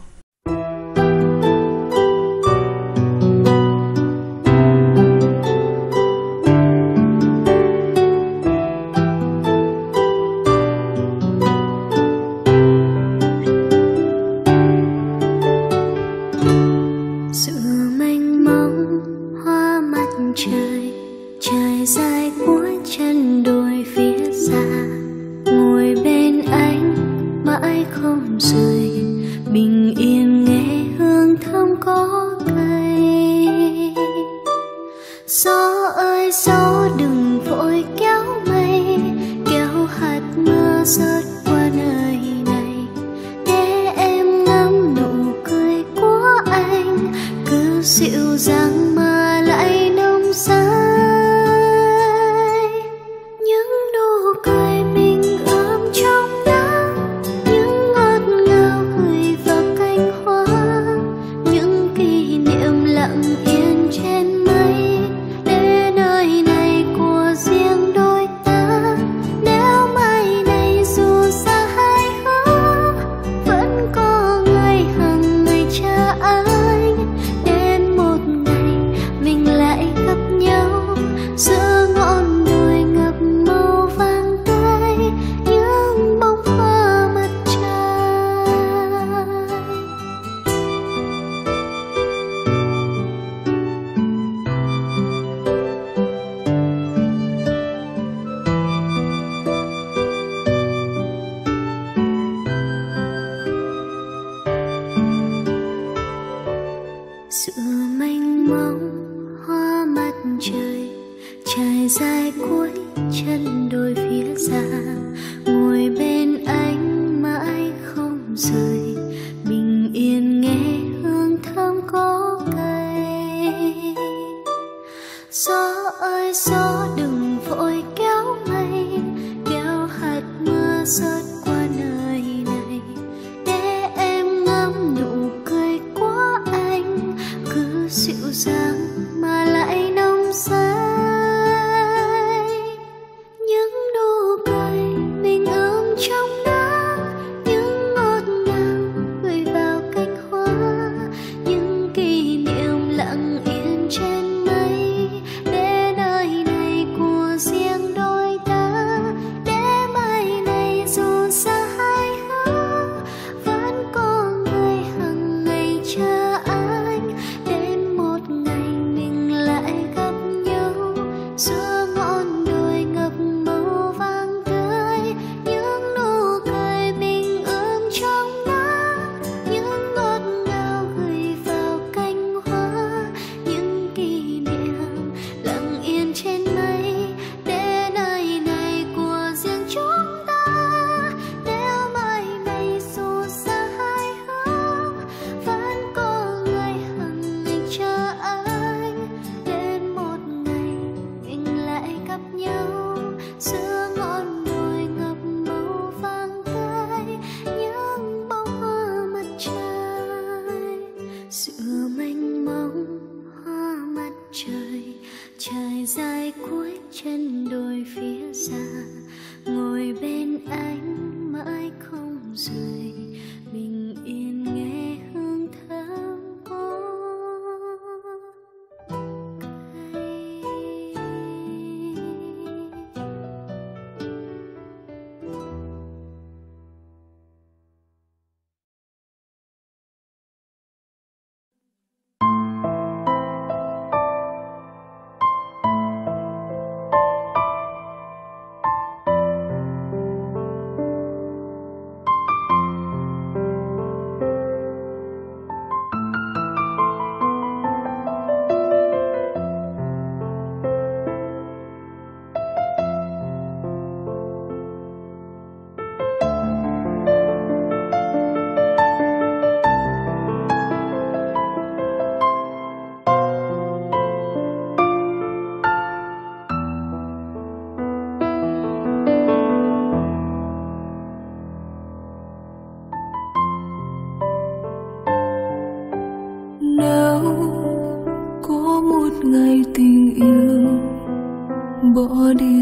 B: Dù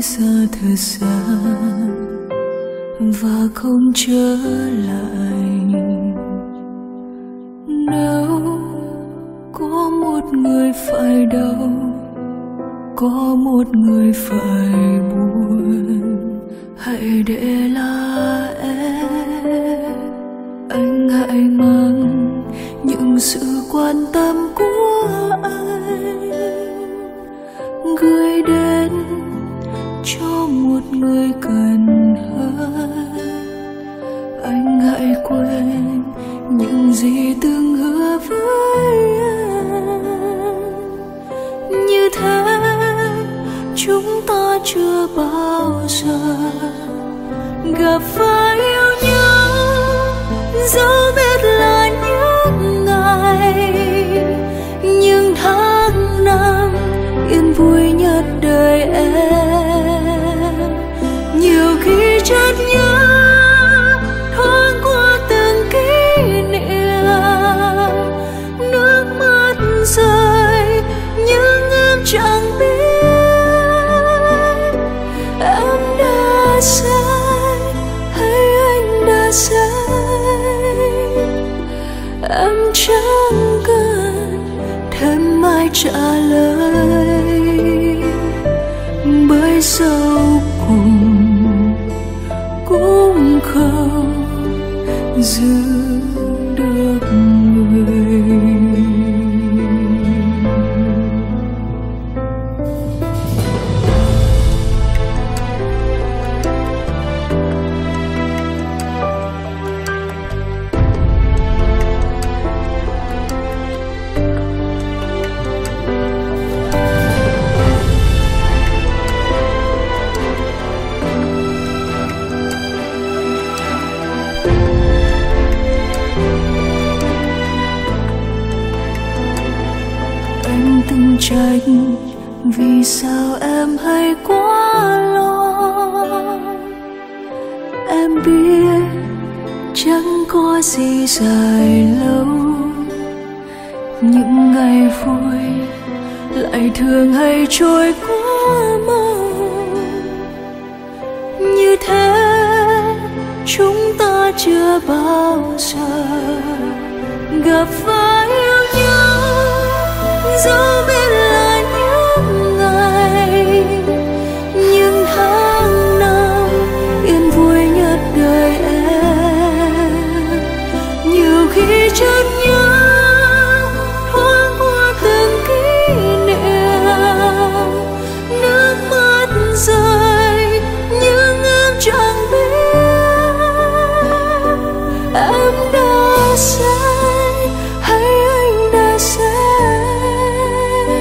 B: xa thật xa và không trở lại. Nếu có một người phải đau, có một người phải buồn, hãy để là em. Anh hãy mang những sự quan tâm của anh gửi đến cho một người cần hơn. Anh hãy quên những gì từng hứa với em. Như thế chúng ta chưa bao giờ gặp phải yêu nhau, dẫu biết là những ngày, những tháng năm yên vui nhất đời em. Nhiều khi chợt nhớ thoáng qua từng kỷ niệm, nước mắt rơi nhưng em chẳng biết em đã sai hay anh đã sai. Em chẳng cần thêm ai trả lời, bởi sau cùng cũng không giữ được người. Từng trách vì sao em hay quá lo. Em biết chẳng có gì dài lâu, những ngày vui lại thường hay trôi quá mau. Như thế chúng ta chưa bao giờ gặp phải yêu nhau, dẫu biết là những ngày, những tháng năm yên vui nhất đời em. Nhiều khi chợt nhớ thoáng qua từng kỷ niệm, nước mắt rơi nhưng em chẳng biết em đã sai hay anh đã sai.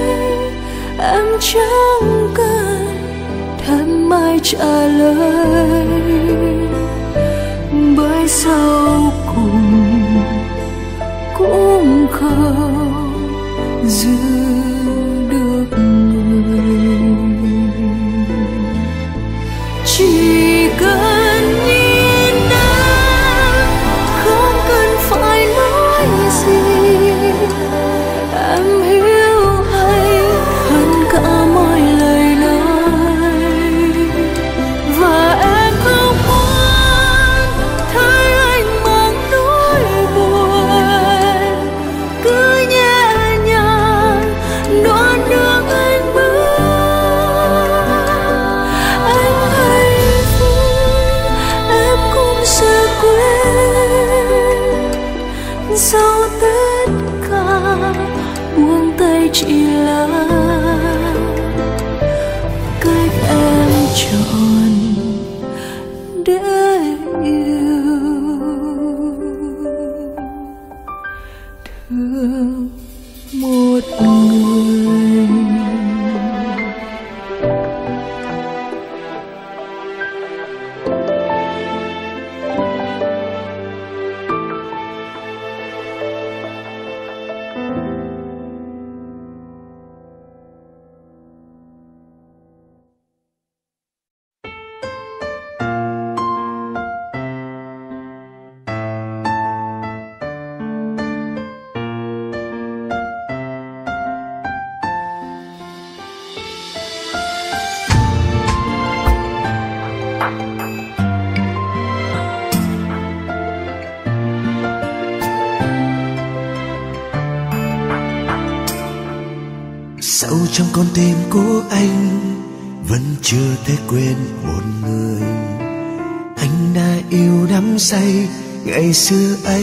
E: Sâu trong con tim của anh vẫn chưa thể quên một người anh đã yêu đắm say ngày xưa ấy.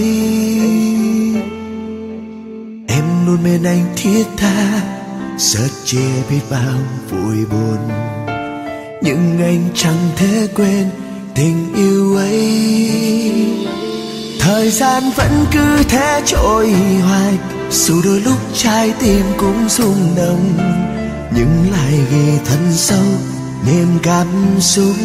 E: Em luôn bên anh thiết tha, sớt chia biết bao vui buồn, nhưng anh chẳng thể quên tình yêu ấy. Thời gian vẫn cứ thế trôi hoài, dù đôi lúc trái tim cũng rung động, nhưng lại ghi thật sâu niềm cảm xúc.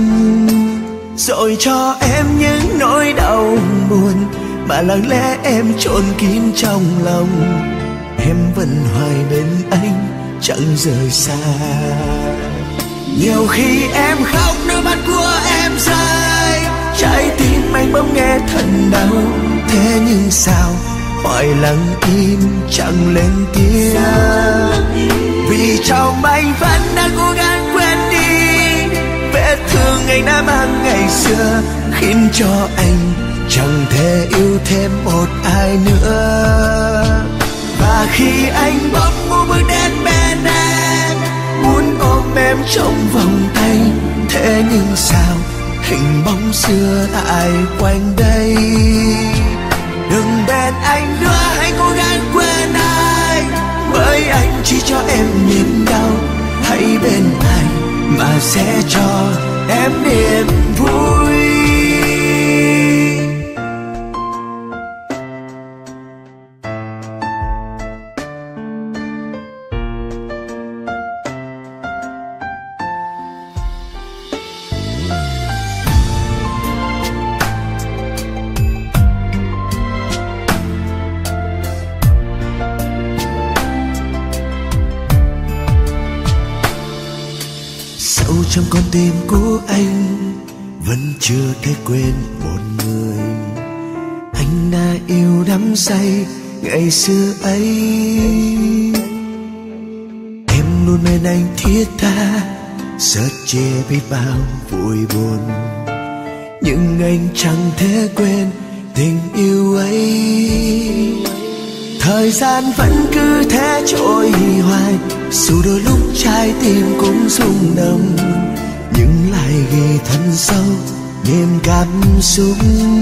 E: Rồi cho em những nỗi đau buồn mà lặng lẽ em chôn kín trong lòng. Em vẫn hoài bên anh chẳng rời xa. Nhiều khi em khóc nước mắt của em rơi, trái tim anh bỗng nghe thật đau. Thế nhưng sao hỏi lặng im chẳng lên tiếng, vì trong anh vẫn đang cố gắng quên đi vết thương anh đã mang ngày xưa, khiến cho anh chẳng thể yêu thêm một ai nữa. Và khi anh bỗng ngu bước đến bên em, muốn ôm em trong vòng tay, thế nhưng sao hình bóng xưa lại quanh đây. Đừng bên anh nữa, hãy cố gắng quên anh, bởi anh chỉ cho em niềm đau. Hãy bên anh mà sẽ cho em niềm vui. Trong con tim của anh vẫn chưa thể quên một người anh đã yêu đắm say ngày xưa ấy. Em luôn bên anh thiết tha, sớt chia biết bao vui buồn, nhưng anh chẳng thể quên tình yêu ấy. Thời gian vẫn cứ thế trôi hoài, dù đôi lúc trái tim cũng rung động, nhưng lại ghi thật sâu niềm cảm xúc.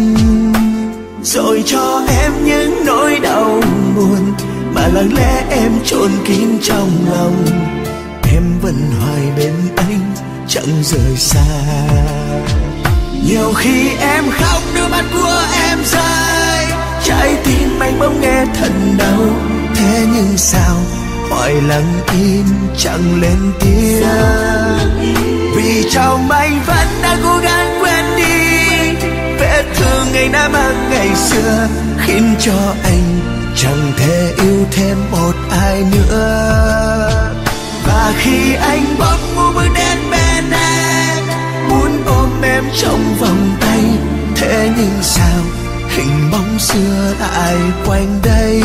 E: Rồi cho em những nỗi đau buồn mà lặng lẽ em chôn kín trong lòng. Em vẫn hoài bên anh chẳng rời xa. Nhiều khi em khóc nước mắt của em rơi, trái tim anh bỗng nghe thật đau. Thế nhưng sao hỏi lặng im chẳng lên tiếng, vì trong anh vẫn đang cố gắng quên đi vết thương anh đã mang ngày xưa, khiến cho anh chẳng thể yêu thêm một ai nữa. Và khi anh bỗng ngu bước đến bên em, muốn ôm em trong vòng tay, thế nhưng sao hình bóng xưa lại quanh đây.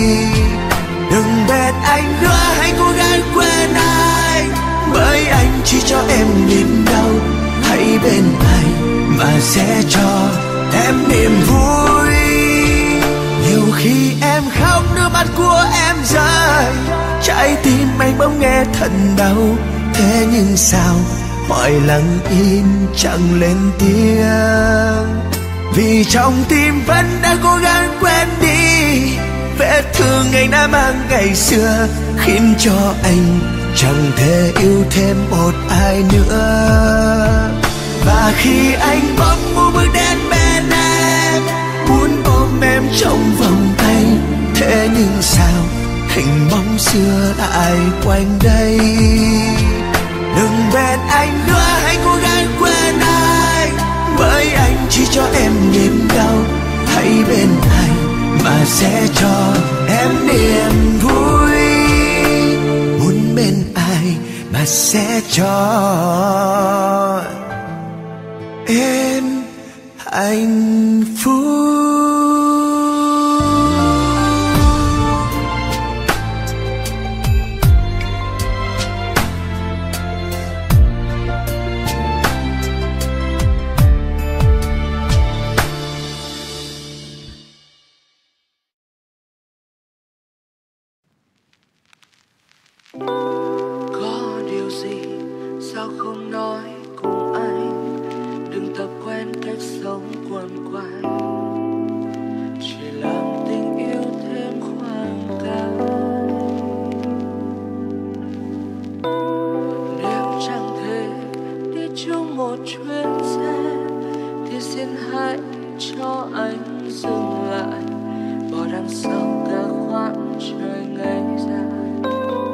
E: Đừng bên anh nữa, hãy cố gắng quên anh, bởi anh chỉ cho em niềm đau. Hãy bên anh mà sẽ cho em niềm vui. Nhiều khi em khóc nước mắt của em rơi, trái tim anh bỗng nghe thật đau. Thế nhưng sao hỏi lặng im chẳng lên tiếng, vì trong tim vẫn đang cố gắng quên đi vết thương anh đã mang ngày xưa, khiến cho anh chẳng thể yêu thêm một ai nữa. Và khi anh bỗng ngu bước đến bên em, muốn ôm em trong vòng tay, thế nhưng sao hình bóng xưa lại quanh đây. Đừng bên anh nữa, hãy cố gắng quên anh, bởi anh chỉ cho em niềm đau. Hãy bên anh mà sẽ cho em niềm vui. Muốn bên ai mà sẽ cho em hạnh phúc.
H: xin hãy cho anh dừng lại, bỏ đằng sau cả khoảng trời ngày dài.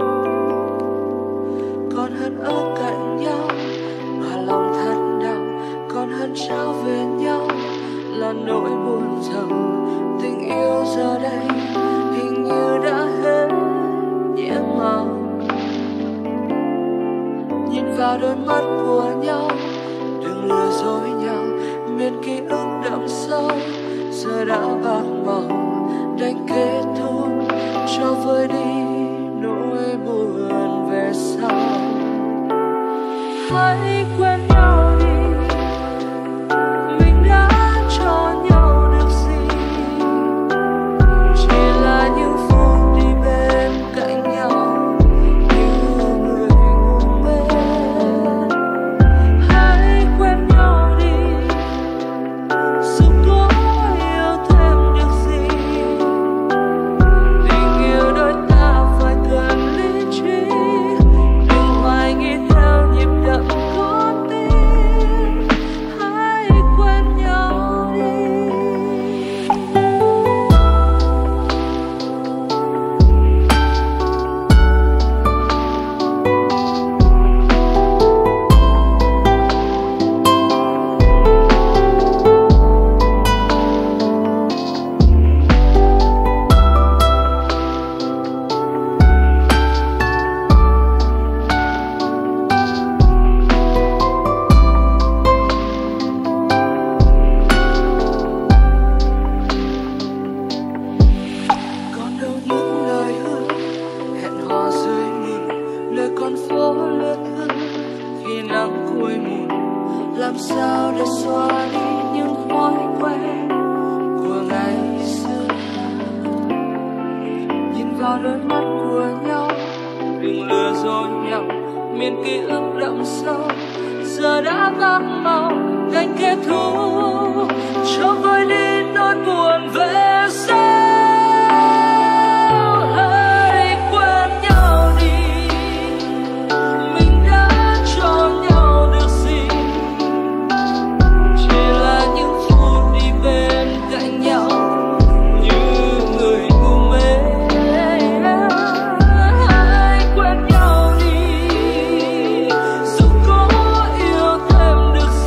H: Còn hơn ở cạnh nhau mà lòng thật đau, còn hơn trao về nhau là nỗi buồn thầm. Tình yêu giờ đây hình như đã hết nhiễm màu. Nhìn vào đôi mắt của nhau, đừng lừa dối nhau, miền ký ức đậm sâu giờ đã bạc màu. Đành kết thúc cho vơi đi nỗi buồn về sau. Hãy quên nhau đi, mình đã cho nhau được gì, chỉ là những phút đi bên cạnh nhau như người ngủ mê. Hãy quên nhau đi, dù có yêu thêm được gì, tình yêu đôi ta phải cần lý trí, đừng hoài nghi theo nhịp đập con tim. Hãy quên nhau đi. Còn đâu những lời hứa hẹn hò dưới mưa, nơi con phố lướt hương khi nắng cuối mùa. Làm sao để xóa đi những thói quen của ngày xưa. Nhìn vào đôi mắt của nhau, đừng lừa dối nhau, miền ký ức đậm sâu giờ đã bạc màu. Cánh kết thúc cho vơi đi nỗi buồn về sau. Hãy quên nhau đi, mình đã cho nhau được gì, chỉ là những phút đi bên cạnh nhau như người ngủ mê. Hãy quên nhau đi, dù có yêu thêm được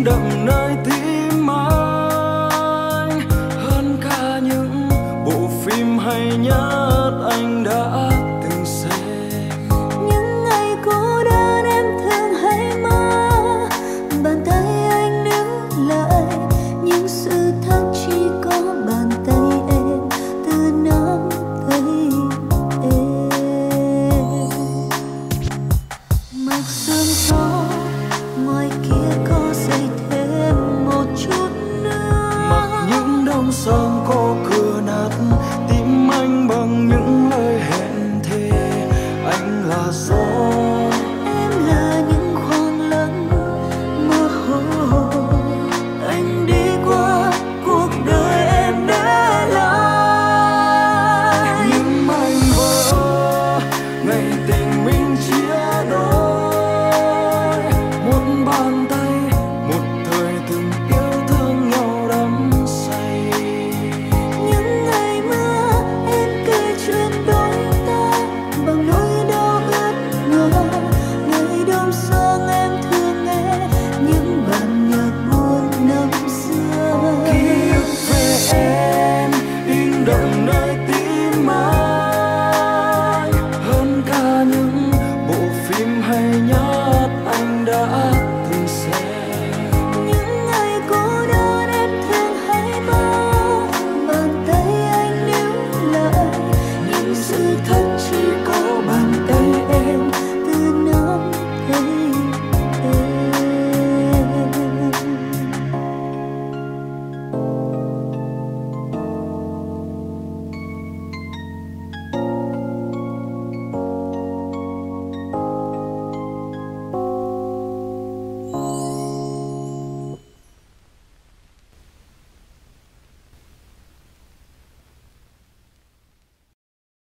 G: đậm nơi